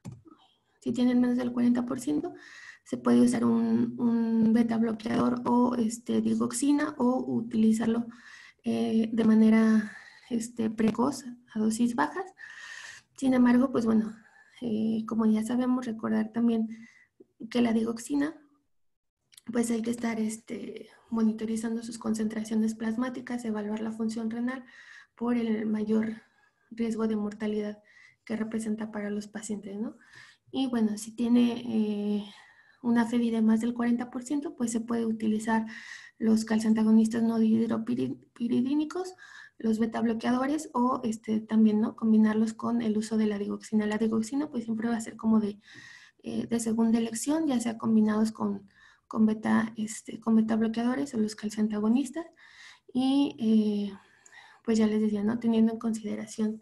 B: se puede usar un beta bloqueador o digoxina, o utilizarlo de manera precoz a dosis bajas. Sin embargo, pues bueno, como ya sabemos, recordar también que la digoxina, pues hay que estar monitorizando sus concentraciones plasmáticas, evaluar la función renal por el mayor riesgo de mortalidad que representa para los pacientes, ¿no? Y bueno, si tiene una FEBI de más del 40%, pues se puede utilizar los calciantagonistas no dihidropiridínicos, los beta bloqueadores, o también, ¿no?, combinarlos con el uso de la digoxina. La digoxina pues siempre va a ser como de segunda elección, ya sea combinados con beta bloqueadores o los calciantagonistas. Y pues ya les decía, ¿no?, teniendo en consideración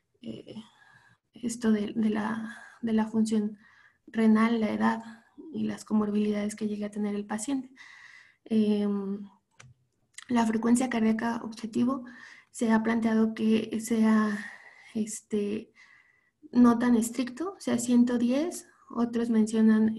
B: esto de la función renal, la edad y las comorbilidades que llegue a tener el paciente. La frecuencia cardíaca objetivo se ha planteado que sea no tan estricto, o sea 110, otros mencionan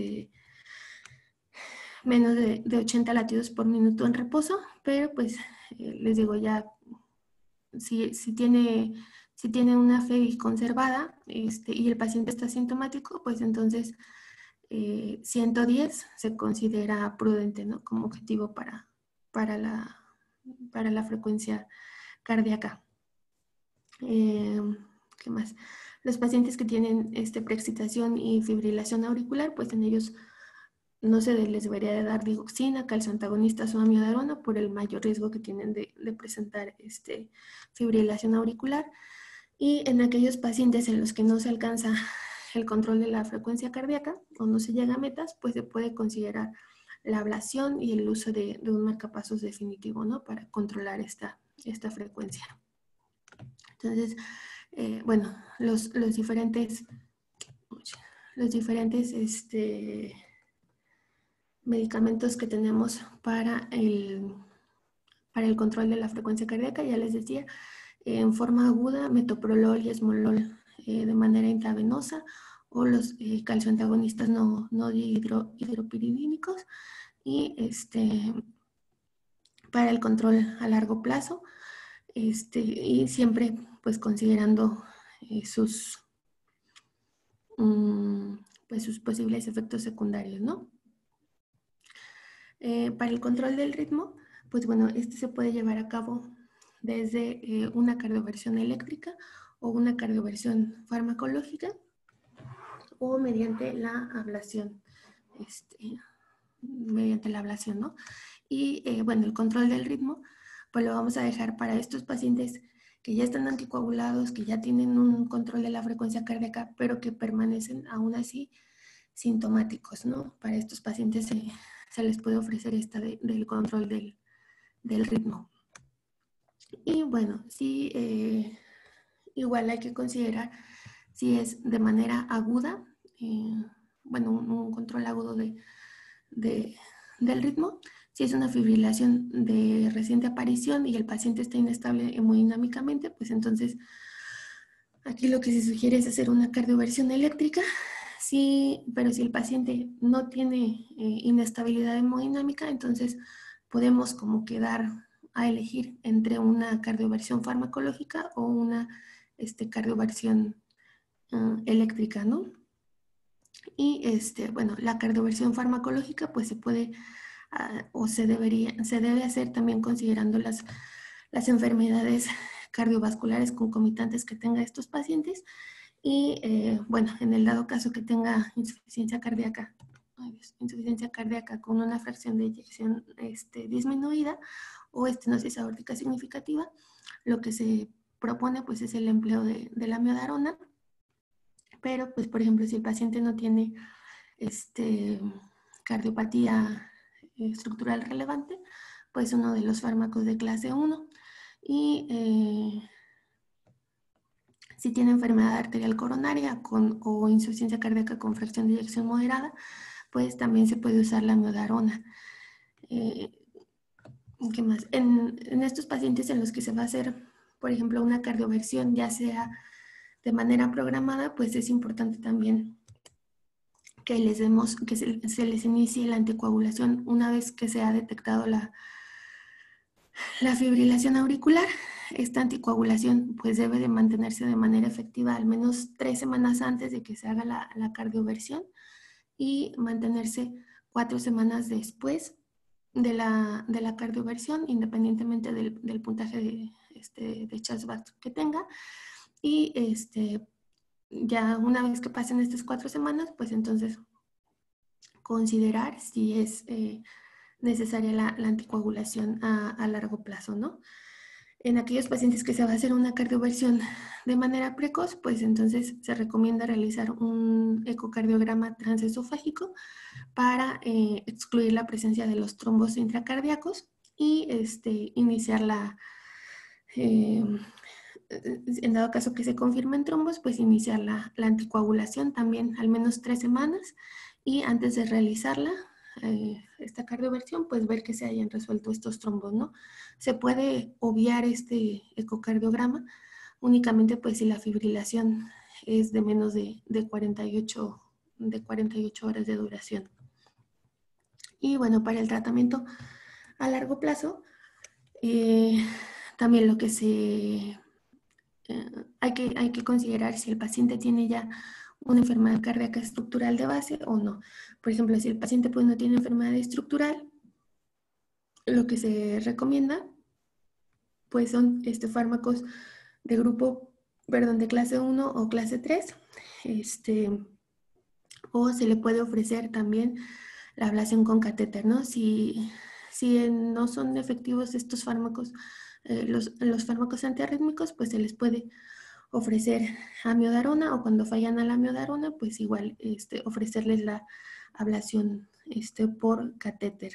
B: menos de 80 latidos por minuto en reposo, pero pues les digo, ya si tiene una FEBI conservada y el paciente está asintomático, pues entonces 110 se considera prudente, ¿no?, como objetivo para la frecuencia cardíaca. ¿Qué más? Los pacientes que tienen preexcitación y fibrilación auricular, pues en ellos no se les debería de dar digoxina, calcioantagonistas o amiodarona por el mayor riesgo que tienen de presentar fibrilación auricular. Y en aquellos pacientes en los que no se alcanza el control de la frecuencia cardíaca o no se llega a metas, pues se puede considerar la ablación y el uso de un marcapasos definitivo, ¿no?, para controlar esta frecuencia. Entonces, bueno, los diferentes medicamentos que tenemos para el control de la frecuencia cardíaca, ya les decía, en forma aguda, metoprolol y esmolol de manera intravenosa, o los calcioantagonistas no hidropiridínicos, y para el control a largo plazo, y siempre pues considerando sus posibles efectos secundarios, ¿no? Para el control del ritmo, pues bueno, se puede llevar a cabo desde una cardioversión eléctrica o una cardioversión farmacológica, o mediante la ablación, ¿no? Y bueno, el control del ritmo, pues lo vamos a dejar para estos pacientes que ya están anticoagulados, que ya tienen un control de la frecuencia cardíaca, pero que permanecen aún así sintomáticos, ¿no? Para estos pacientes se les puede ofrecer del control del ritmo. Y bueno, sí, igual hay que considerar si es de manera aguda, bueno, un control agudo del ritmo. Si es una fibrilación de reciente aparición y el paciente está inestable hemodinámicamente, pues entonces aquí lo que se sugiere es hacer una cardioversión eléctrica. Sí, pero si el paciente no tiene inestabilidad hemodinámica, entonces podemos como quedar a elegir entre una cardioversión farmacológica o una cardioversión eléctrica, ¿no? Y bueno, la cardioversión farmacológica pues se puede o se debe hacer también considerando las enfermedades cardiovasculares concomitantes que tenga estos pacientes. Y bueno, en el dado caso que tenga insuficiencia cardíaca con una fracción de eyección disminuida o estenosis aórtica significativa, lo que se propone pues es el empleo de la amiodarona. Pero pues por ejemplo, si el paciente no tiene cardiopatía estructural relevante, pues uno de los fármacos de clase 1. Y si tiene enfermedad arterial coronaria o insuficiencia cardíaca con fracción de eyección moderada, pues también se puede usar la amiodarona. ¿Qué más? En estos pacientes en los que se va a hacer, por ejemplo, una cardioversión, ya sea de manera programada, pues es importante también que les demos, que se les inicie la anticoagulación una vez que se ha detectado la fibrilación auricular. Esta anticoagulación pues debe de mantenerse de manera efectiva al menos 3 semanas antes de que se haga la cardioversión y mantenerse 4 semanas después de la cardioversión, independientemente del puntaje de Charles-Bach que tenga. Y ya una vez que pasen estas 4 semanas, pues entonces considerar si es necesaria la anticoagulación a largo plazo, ¿no? En aquellos pacientes que se va a hacer una cardioversión de manera precoz, pues entonces se recomienda realizar un ecocardiograma transesofágico para excluir la presencia de los trombos intracardíacos y iniciar en dado caso que se confirmen trombos, pues iniciar la anticoagulación también al menos 3 semanas y antes de realizarla, esta cardioversión, pues ver que se hayan resuelto estos trombos, ¿no? Se puede obviar este ecocardiograma únicamente pues si la fibrilación es de menos de 48 horas de duración. Y bueno, para el tratamiento a largo plazo, también lo que hay que considerar si el paciente tiene ya una enfermedad cardíaca estructural de base o no. Por ejemplo, si el paciente pues no tiene enfermedad estructural, lo que se recomienda pues son fármacos de grupo, perdón, de clase 1 o clase 3, o se le puede ofrecer también la ablación con catéter, ¿no? Si no son efectivos estos fármacos, los fármacos antiarrítmicos, pues se les puede ofrecer amiodarona, o cuando fallan a la amiodarona, pues igual ofrecerles la ablación por catéter.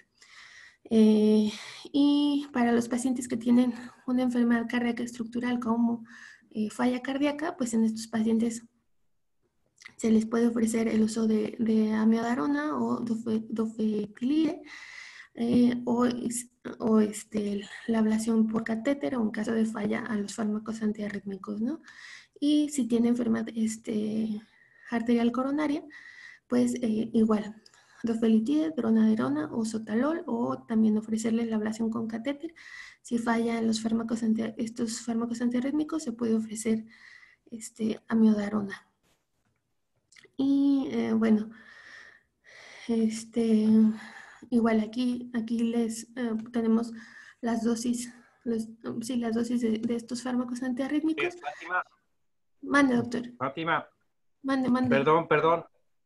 B: Y para los pacientes que tienen una enfermedad cardíaca estructural como falla cardíaca, pues en estos pacientes se les puede ofrecer el uso de amiodarona o dofetilide, o la ablación por catéter o en caso de falla a los fármacos antiarrítmicos, ¿no? Y si tiene enfermedad arterial coronaria, pues igual, dofetilide, dronaderona o sotalol, o también ofrecerles la ablación con catéter. Si falla en los fármacos estos fármacos antiarrítmicos, se puede ofrecer amiodarona. Y bueno, igual aquí les tenemos las dosis, las dosis de estos fármacos antiarrítmicos.
C: Fátima,
B: Mande, doctor.
C: Fátima,
B: Mande.
C: perdón.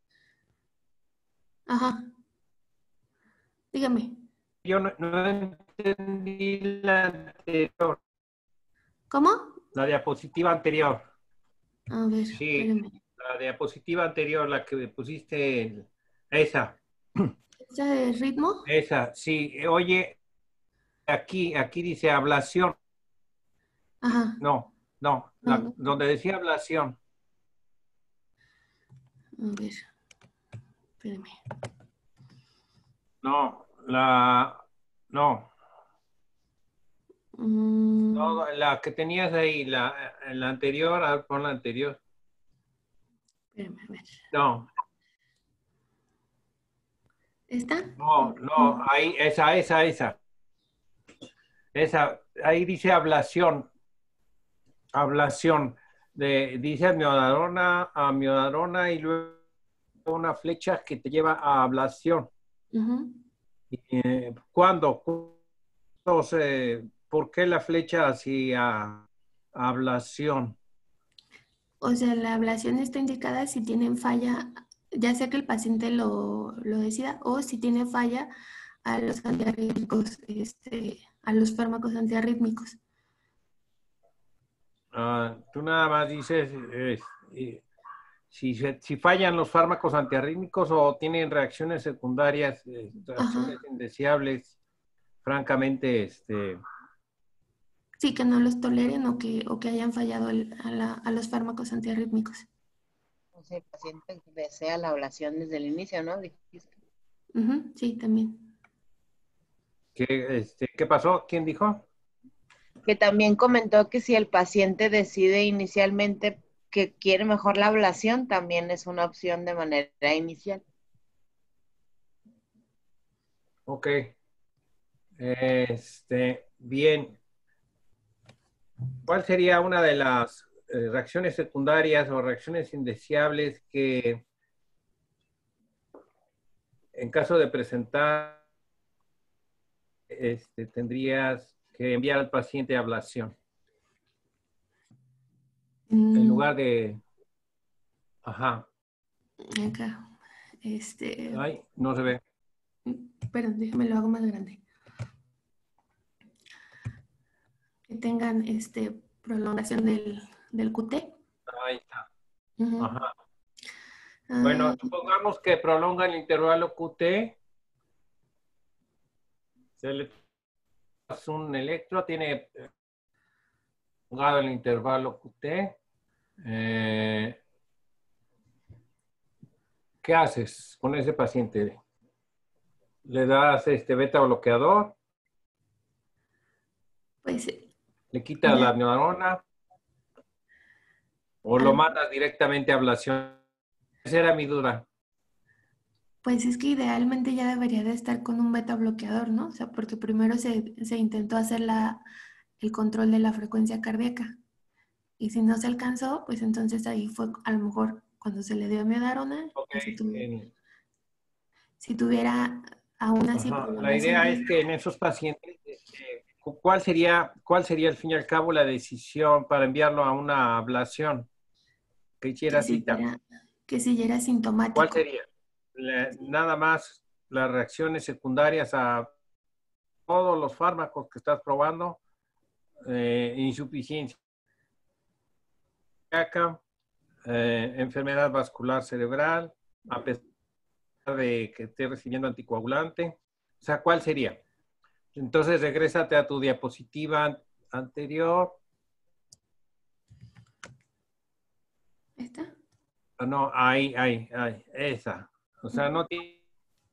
B: Ajá. Dígame.
C: Yo no entendí la anterior,
B: ¿Cómo?
C: la diapositiva anterior.
B: A ver,
C: Sí,
B: espérame.
C: la diapositiva anterior, la que pusiste, esa,
B: ¿Esta de ritmo?
C: esa, sí. Oye, aquí dice ablación.
B: Ajá.
C: No,
B: No.
C: donde decía ablación.
B: A ver, espérame.
C: No, no, la que tenías ahí, la anterior, a ver, pon la anterior.
B: Espérame, a ver.
C: No,
B: ¿Esta?
C: no, ahí, esa. Esa, ahí dice ablación, dice amiodarona y luego una flecha que te lleva a ablación. ¿Cuándo? Entonces, ¿por qué la flecha hacia ablación?
B: O sea, la ablación está indicada si tienen falla, ya sea que el paciente lo decida, o si tiene falla a los antiarrítmicos, a los fármacos antiarrítmicos.
C: Tú nada más dices si fallan los fármacos antiarrítmicos o tienen reacciones secundarias, reacciones indeseables, francamente,
B: Sí, que no los toleren o que hayan fallado a los fármacos antiarrítmicos.
D: O sea, el paciente desea la ablación desde el inicio, ¿no? Dijiste.
B: Sí, también.
C: ok. ¿Qué pasó? ¿Quién dijo?
D: Que también comentó que si el paciente decide inicialmente que quiere mejor la ablación, también es una opción de manera inicial.
C: Ok. Bien. ¿Cuál sería una de las reacciones secundarias o reacciones indeseables que en caso de presentar tendrías que enviar al paciente a ablación? En lugar de... Ajá.
B: Acá.
C: Ay, no se ve.
B: Perdón, déjame lo hago más grande. Que tengan prolongación del QT.
C: Ahí está.
B: Ujú.
C: Ajá. Bueno, supongamos que prolonga el intervalo QT. Se le hace un electro, tiene prolongado el intervalo QT. ¿Qué haces con ese paciente? ¿Le das beta bloqueador?
B: Pues
C: ¿Le quitas la neurona? ¿O lo mandas directamente a ablación? Esa era mi duda.
B: Pues es que idealmente ya debería de estar con un beta bloqueador, ¿no? O sea, porque primero se intentó hacer el control de la frecuencia cardíaca. Y si no se alcanzó, pues entonces ahí fue a lo mejor cuando se le dio amiodarona.
C: Okay.
B: Si tuviera aún así
C: La idea es que en esos pacientes, ¿cuál sería al fin y al cabo la decisión para enviarlo a una ablación? Que hiciera cita.
B: Que siguiera sintomático.
C: ¿Cuál sería? Nada más las reacciones secundarias a todos los fármacos que estás probando, insuficiencia cardíaca, enfermedad vascular cerebral, a pesar de que esté recibiendo anticoagulante. O sea, ¿cuál sería? Entonces, regrésate a tu diapositiva anterior.
B: ¿Esta?
C: No, ahí, esa. O sea, no tiene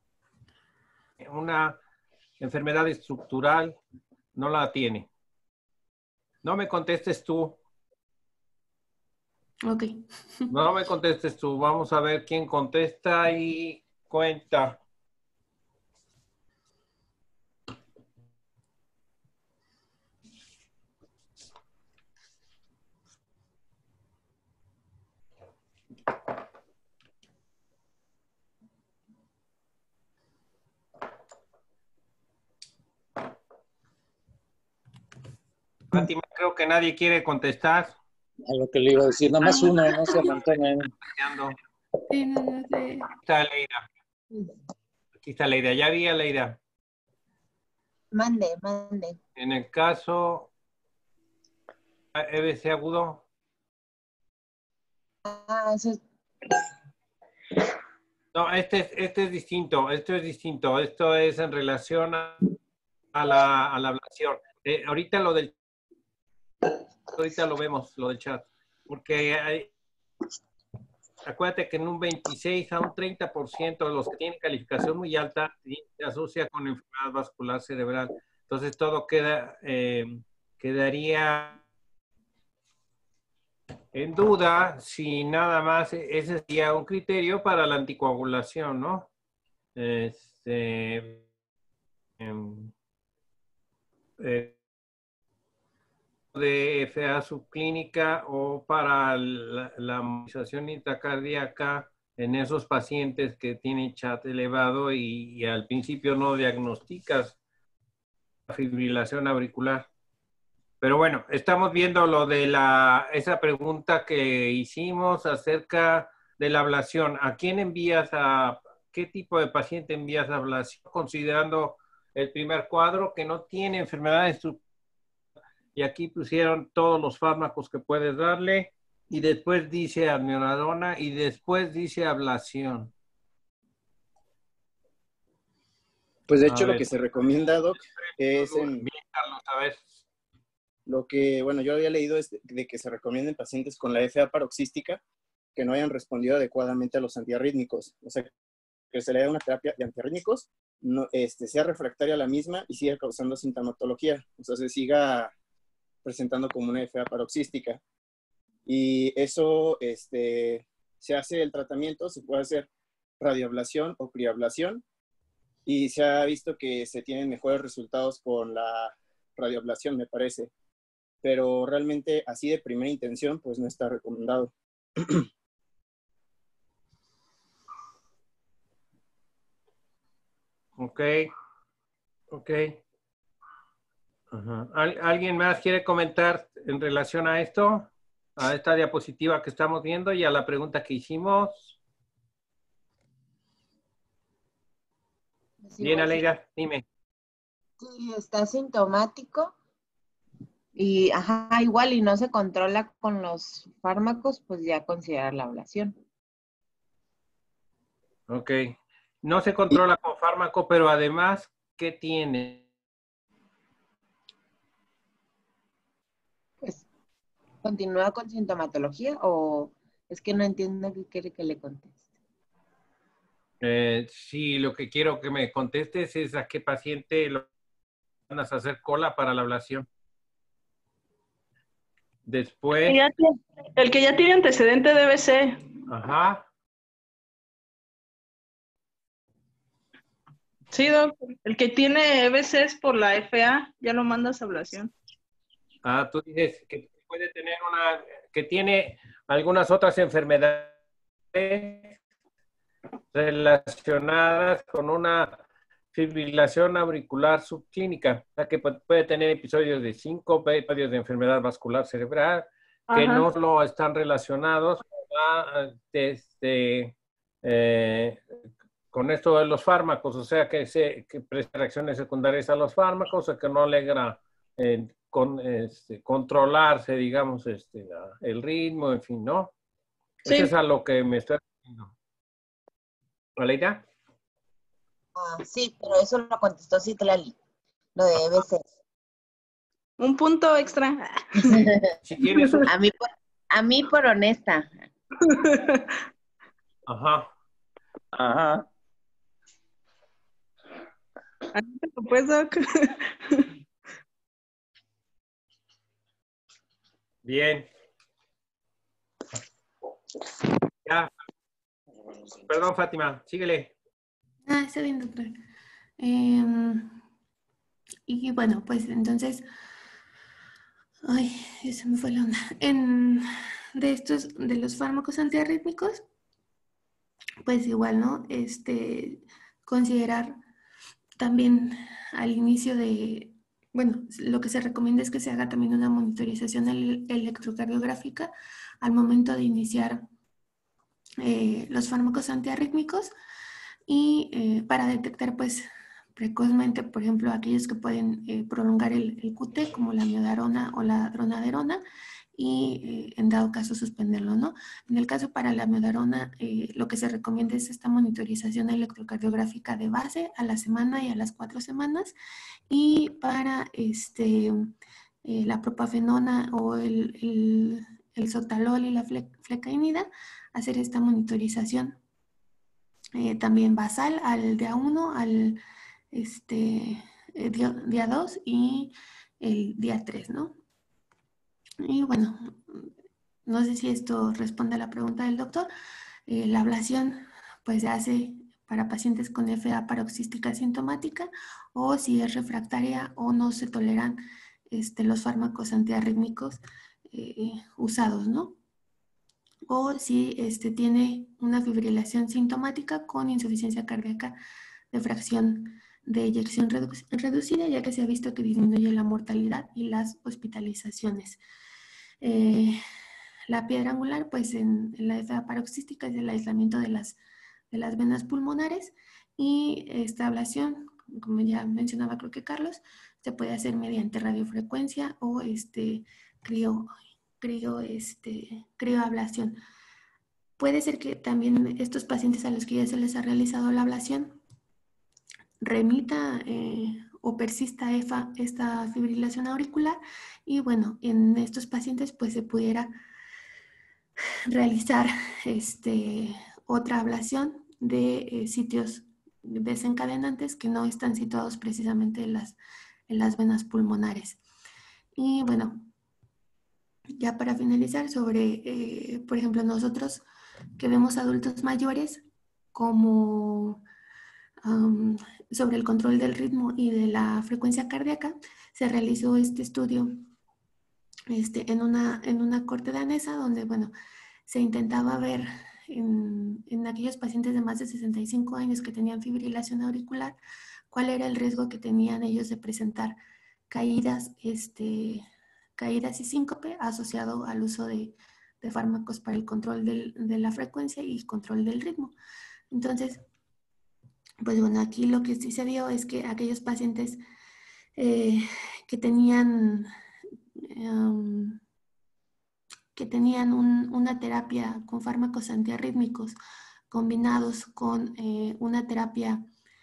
C: una enfermedad estructural, no la tiene. No me contestes tú.
B: Ok.
C: No me contestes tú. Vamos a ver quién contesta y cuenta. Fátima, creo que nadie quiere contestar.
A: A lo que le iba a decir, nada más uno, no se amontonen.
B: Sí, no sé.
C: Está Leida. Aquí está Leida. Ya vi a Leida.
D: Mande.
C: En el caso EBC agudo.
D: Eso es...
C: No, este es distinto. Esto es distinto. Esto es en relación a la ablación. Ahorita lo vemos, lo del chat. Porque acuérdate que en un 26 a un 30% de los que tienen calificación muy alta se asocia con enfermedad vascular cerebral. Entonces todo quedaría en duda si nada más ese sería un criterio para la anticoagulación, ¿no? De FA subclínica o para la movilización intracardíaca en esos pacientes que tienen chat elevado y al principio no diagnosticas fibrilación auricular. Pero bueno, estamos viendo lo de esa pregunta que hicimos acerca de la ablación. ¿A quién envías qué tipo de paciente envías a ablación? Considerando el primer cuadro que no tiene enfermedad estructural. Y aquí pusieron todos los fármacos que puedes darle. Y después dice amiodarona y después dice ablación.
E: Pues de hecho lo que se recomienda, Doc, es
C: Bien, Carlos, a ver.
E: Lo que, bueno, yo había leído es de que se recomienda en pacientes con la FA paroxística que no hayan respondido adecuadamente a los antiarrítmicos. O sea, que se le dé una terapia de antiarrítmicos no, sea refractaria a la misma y siga causando sintomatología, o sea, se siga presentando como una FA paroxística. Y eso, se hace el tratamiento, se puede hacer radioablación o crioablación, y se ha visto que se tienen mejores resultados con la radioablación, me parece. Pero realmente así de primera intención, pues no está recomendado.
C: Ok. Ok. Ajá. ¿Alguien más quiere comentar en relación a esto? A esta diapositiva que estamos viendo y a la pregunta que hicimos.
D: Pues
C: Bien,
D: igual,
C: Aleida, dime.
D: si está sintomático y, ajá, igual y no se controla con los fármacos, pues ya considerar la ablación.
C: Ok. No se controla con fármaco, pero además, ¿qué tiene?
D: Pues, ¿continúa con sintomatología o es que no entiendo qué quiere que le conteste?
C: Sí, lo que quiero que me contestes es a qué paciente lo van a hacer cola para la ablación. Después,
F: El que ya tiene antecedente debe ser.
C: ajá,
F: Sí, doc. El que tiene EBCs por la FA, ya lo mandas a ablación.
C: tú dices que puede tener que tiene algunas otras enfermedades relacionadas con una fibrilación auricular subclínica, o sea que puede tener episodios de síncope, episodios de enfermedad vascular cerebral, que
F: Ajá.
C: no lo están relacionados con esto de los fármacos, o sea que presta reacciones secundarias a los fármacos, o que no logra controlarse, digamos, el ritmo, en fin, ¿no?
F: Sí.
C: Eso es a lo que me estoy refiriendo. ¿Aleida?
D: Sí, pero eso lo contestó Citlali, lo de EBC.
F: Un punto extra.
C: Si tienes un...
D: A mí por honesta.
C: Ajá.
A: Ajá.
F: Pues, doc.
C: Bien. Ya. Perdón, Fátima, síguele.
B: Está bien, doctor. Y bueno, pues entonces, ay, se me fue la onda. De los fármacos antiarrítmicos, pues igual, ¿no? Considerar también al inicio bueno, lo que se recomienda es que se haga también una monitorización electrocardiográfica al momento de iniciar los fármacos antiarrítmicos y para detectar, pues, precozmente, por ejemplo, aquellos que pueden prolongar el QT, como la miodarona o la dronaderona, y en dado caso suspenderlo, ¿no? En el caso para la miodarona, lo que se recomienda es esta monitorización electrocardiográfica de base a la semana y a las 4 semanas, y para la propafenona o el sotalol y la flecainida, hacer esta monitorización también basal al día 1, al día 2 y el día 3, ¿no? Y bueno, no sé si esto responde a la pregunta del doctor. La ablación pues se hace para pacientes con FA paroxística sintomática, o si es refractaria o no se toleran los fármacos antiarrítmicos usados, ¿no? O si tiene una fibrilación sintomática con insuficiencia cardíaca de fracción de eyección reducida, ya que se ha visto que disminuye la mortalidad y las hospitalizaciones. La piedra angular, pues en la FA paroxística, es el aislamiento de las venas pulmonares, y esta ablación, como ya mencionaba creo que Carlos, se puede hacer mediante radiofrecuencia o crioablación. Puede ser que también estos pacientes a los que ya se les ha realizado la ablación remita o persista esta fibrilación auricular, y bueno, en estos pacientes pues se pudiera realizar otra ablación de sitios desencadenantes que no están situados precisamente en las venas pulmonares. Y bueno, ya para finalizar sobre, por ejemplo, nosotros que vemos adultos mayores como sobre el control del ritmo y de la frecuencia cardíaca, se realizó este estudio en una corte danesa donde, bueno, se intentaba ver en aquellos pacientes de más de 65 años que tenían fibrilación auricular, cuál era el riesgo que tenían ellos de presentar caídas, caídas y síncope asociado al uso de fármacos para el control de la frecuencia y control del ritmo. Entonces, pues bueno, aquí lo que sí se vio es que aquellos pacientes que tenían una terapia con fármacos antiarrítmicos combinados con una terapia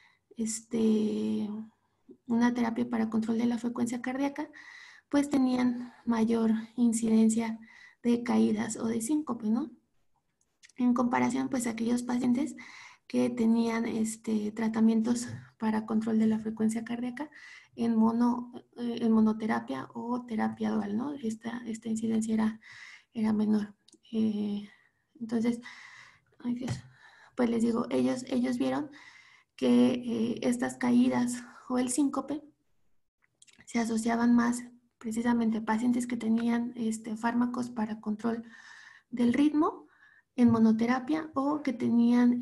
B: para control de la frecuencia cardíaca, pues tenían mayor incidencia de caídas o de síncope, ¿no? En comparación, pues, a aquellos pacientes que tenían tratamientos para control de la frecuencia cardíaca en monoterapia o terapia dual, ¿no? Esta incidencia era menor. Entonces, ay Dios, pues les digo, ellos vieron que estas caídas o el síncope se asociaban más precisamente a pacientes que tenían fármacos para control del ritmo en monoterapia o que tenían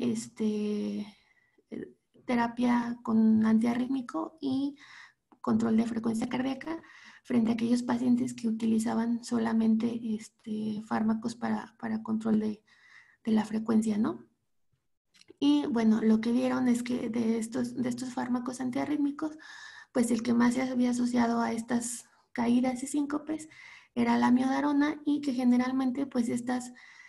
B: terapia con antiarrítmico y control de frecuencia cardíaca frente a aquellos pacientes que utilizaban solamente fármacos para control de la frecuencia, ¿no? Y bueno, lo que vieron es que de estos fármacos antiarrítmicos, pues el que más se había asociado a estas caídas y síncopes era la amiodarona y que generalmente pues estas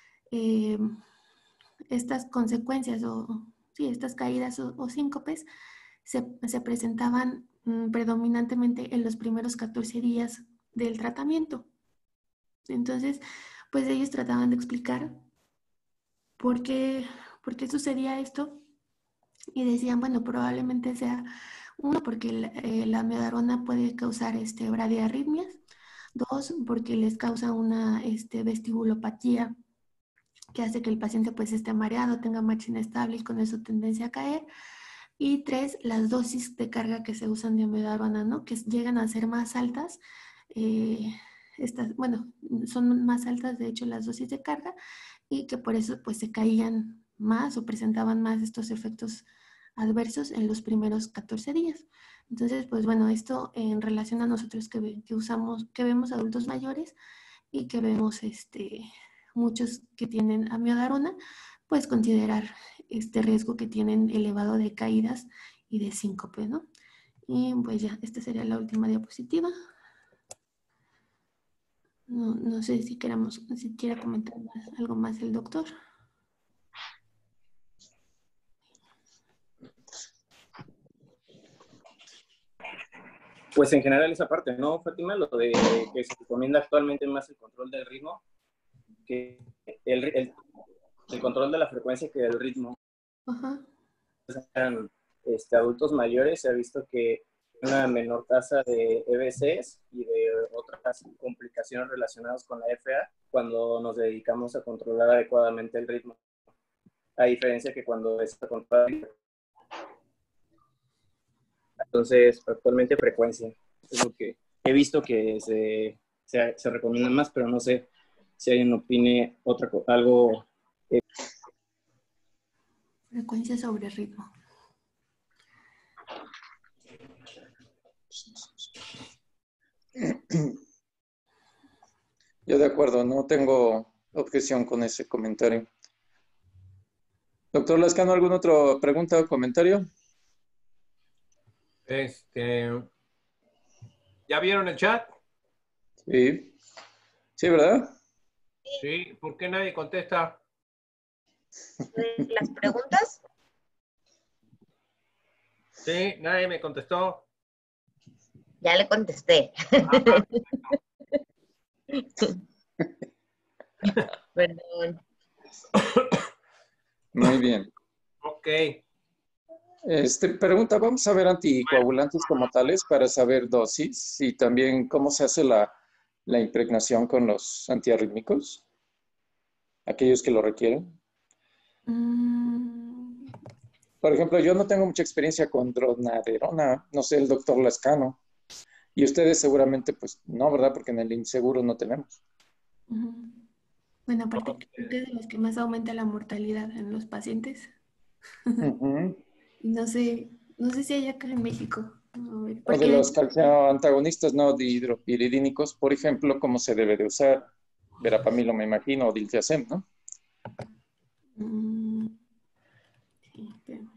B: consecuencias estas caídas o síncopes se presentaban predominantemente en los primeros 14 días del tratamiento. Entonces, pues ellos trataban de explicar por qué sucedía esto y decían, bueno, probablemente sea uno, porque la amiodarona puede causar bradiarritmias, dos, porque les causa una vestibulopatía que hace que el paciente pues esté mareado, tenga marcha inestable y con eso tendencia a caer. Y tres, las dosis de carga que se usan de amiodarona, ¿no? Que llegan a ser más altas. Son más altas, de hecho, las dosis de carga y que por eso pues se caían más o presentaban más estos efectos adversos en los primeros 14 días. Entonces, pues bueno, esto en relación a nosotros que vemos adultos mayores y que vemos muchos que tienen amiodarona, pues considerar este riesgo que tienen elevado de caídas y de síncope, ¿no? Y pues ya, esta sería la última diapositiva. No sé si quiera comentar algo más el doctor.
E: Pues en general esa parte, ¿no, Fátima? Lo de que se recomienda actualmente más el control del ritmo que el control de la frecuencia que el ritmo.
B: Ajá.
E: En adultos mayores se ha visto que una menor tasa de EBCs y de otras complicaciones relacionadas con la FA cuando nos dedicamos a controlar adecuadamente el ritmo. A diferencia que cuando está controlado. Entonces, actualmente frecuencia. Es lo que he visto que se recomienda más, pero no sé si alguien opine algo.
B: Frecuencia sobre ritmo.
A: Yo de acuerdo, no tengo objeción con ese comentario. Doctor Lascano, ¿alguna otra pregunta o comentario?
C: ¿Ya vieron el chat?
A: Sí. Sí, ¿verdad?
C: Sí, ¿por qué nadie contesta?
D: ¿Las preguntas?
C: Sí, nadie me contestó.
D: Ya le contesté. Perdón.
A: Muy bien.
C: Ok.
A: Pregunta, ¿vamos a ver anticoagulantes como tales para saber dosis y también cómo se hace la impregnación con los antiarrítmicos? Aquellos que lo requieren.
B: Mm,
A: Por ejemplo, yo no tengo mucha experiencia con dronaderona, no sé, el doctor Lascano. Y ustedes seguramente, pues, no, ¿verdad? Porque en el inseguro no tenemos.
B: ujú. Bueno, aparte creo que es de los que más aumenta la mortalidad en los pacientes.
A: Ujú.
B: No sé, no sé si hay acá en México. A ver,
A: O de
B: porque
A: los calcioantagonistas no dihidropiridínicos, por ejemplo, ¿cómo se debe de usar? Verapamilo, me imagino, o diltiazem, ¿no?
B: mm, sí,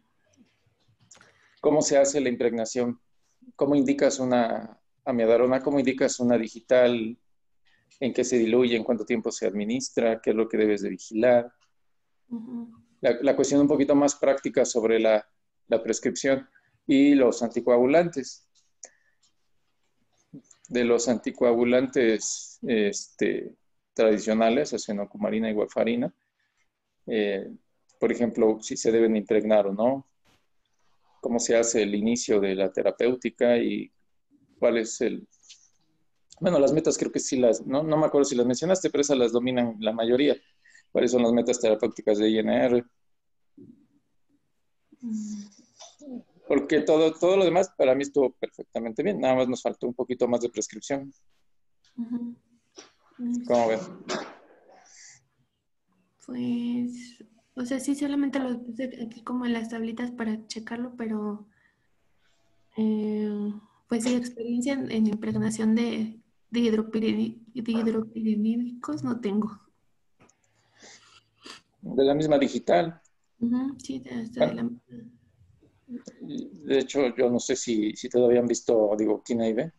A: ¿Cómo se hace la impregnación? ¿Cómo indicas una amiadarona? ¿Cómo indicas una digital? ¿En qué se diluye? ¿En cuánto tiempo se administra? ¿Qué es lo que debes de vigilar?
B: ujú,
A: La cuestión un poquito más práctica sobre la prescripción y los anticoagulantes. De los anticoagulantes tradicionales, acenocumarina y warfarina, por ejemplo, si se deben impregnar o no, cómo se hace el inicio de la terapéutica y cuál es bueno, las metas creo que sí no me acuerdo si las mencionaste, pero esas las dominan la mayoría. ¿Cuáles son las metas terapéuticas de INR?
B: mm,
A: Porque todo lo demás para mí estuvo perfectamente bien, nada más nos faltó un poquito más de prescripción.
B: ujú.
A: ¿Cómo ven?
B: Pues, o sea, sí, solamente lo puse aquí como en las tablitas para checarlo, pero pues sí, experiencia en impregnación de hidropiridínicos no tengo.
A: De la misma digital.
B: Ujú, sí, hasta de
A: Bueno,
B: la...
A: de hecho, yo no sé si todavía han visto, digo, Kinaibe.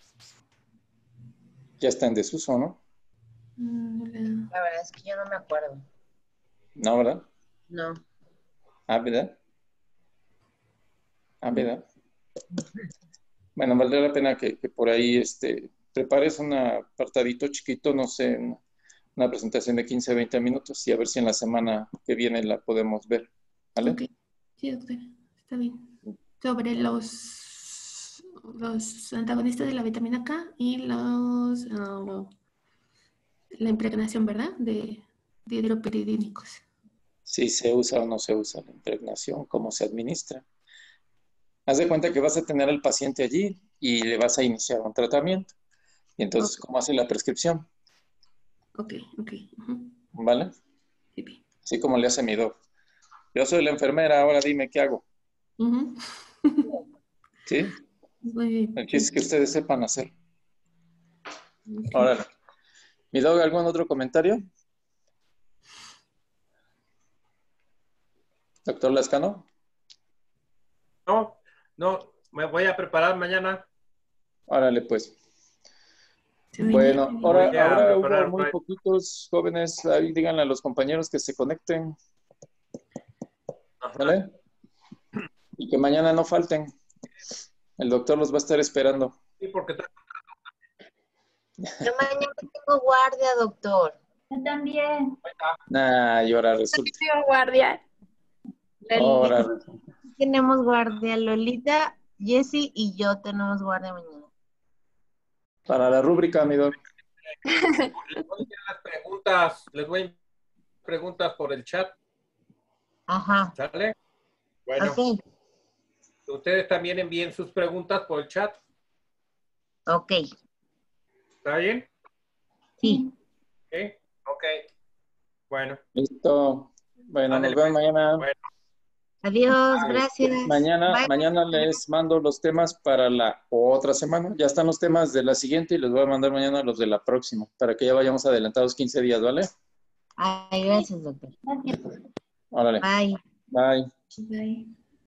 A: Ya está en desuso, ¿no?
D: La verdad es que yo no me acuerdo.
A: No, ¿verdad?
D: No.
A: Ah, ¿verdad? Ah, ¿verdad? Bueno, valdría la pena que por ahí prepares un apartadito chiquito, no sé, una presentación de 15, 20 minutos y a ver si en la semana que viene la podemos ver. ¿Vale?
B: Ok, sí, doctora, está bien. Sobre los antagonistas de la vitamina K y la impregnación, ¿verdad? De hidropiridínicos.
A: Si se usa o no se usa la impregnación, cómo se administra. Haz de cuenta que vas a tener al paciente allí y le vas a iniciar un tratamiento. Y entonces,
B: Ok,
A: ¿cómo hace la prescripción?
B: ok. Ujú,
A: ¿Vale?
B: sí, bien.
A: Así como le hace mi doc. Yo soy la enfermera, ahora dime qué hago.
B: Ujú.
A: ¿Sí?
B: Muy bien,
A: El chiste es
B: sí.
A: que ustedes sepan hacer.
B: Ok.
A: Órale. ¿Mi dog, algún otro comentario? Doctor Lascano.
C: No, no, me voy a preparar mañana.
A: Órale, pues.
B: Se viene,
A: Bueno,
B: se viene.
C: Voy a
A: ahora hubo
C: preparar.
A: muy poquitos jóvenes. Ahí díganle a los compañeros que se conecten,
C: Ajá.
A: ¿vale? Y que mañana no falten. El doctor los va a estar esperando.
C: Sí, porque
D: Yo mañana tengo guardia, doctor.
G: Yo también.
A: Nah, y ahora resulta.
G: Tengo guardia.
A: Ahora
D: Lolita,
A: resulta.
D: tenemos guardia. Lolita, Jessie y yo tenemos guardia mañana.
A: Para la rúbrica, mi doc.
C: les voy a hacer las preguntas, les voy a enviar preguntas por el chat,
D: Ajá.
C: ¿sale? Bueno,
D: Ok.
C: ustedes también envíen sus preguntas por el chat,
D: Ok.
C: ¿está bien?
D: Sí.
C: ¿Sí? Ok, bueno,
A: Listo. Bueno, nos
C: ándale,
A: vemos
C: pues.
A: mañana.
C: Bueno,
D: Adiós. Gracias.
A: Mañana,
D: Bye.
A: mañana les mando los temas para la otra semana. Ya están los temas de la siguiente y les voy a mandar mañana los de la próxima, para que ya vayamos adelantados 15 días, ¿vale?
D: Ay, gracias, doctor.
G: Gracias.
A: Órale.
D: Bye.
A: Bye.
B: Bye.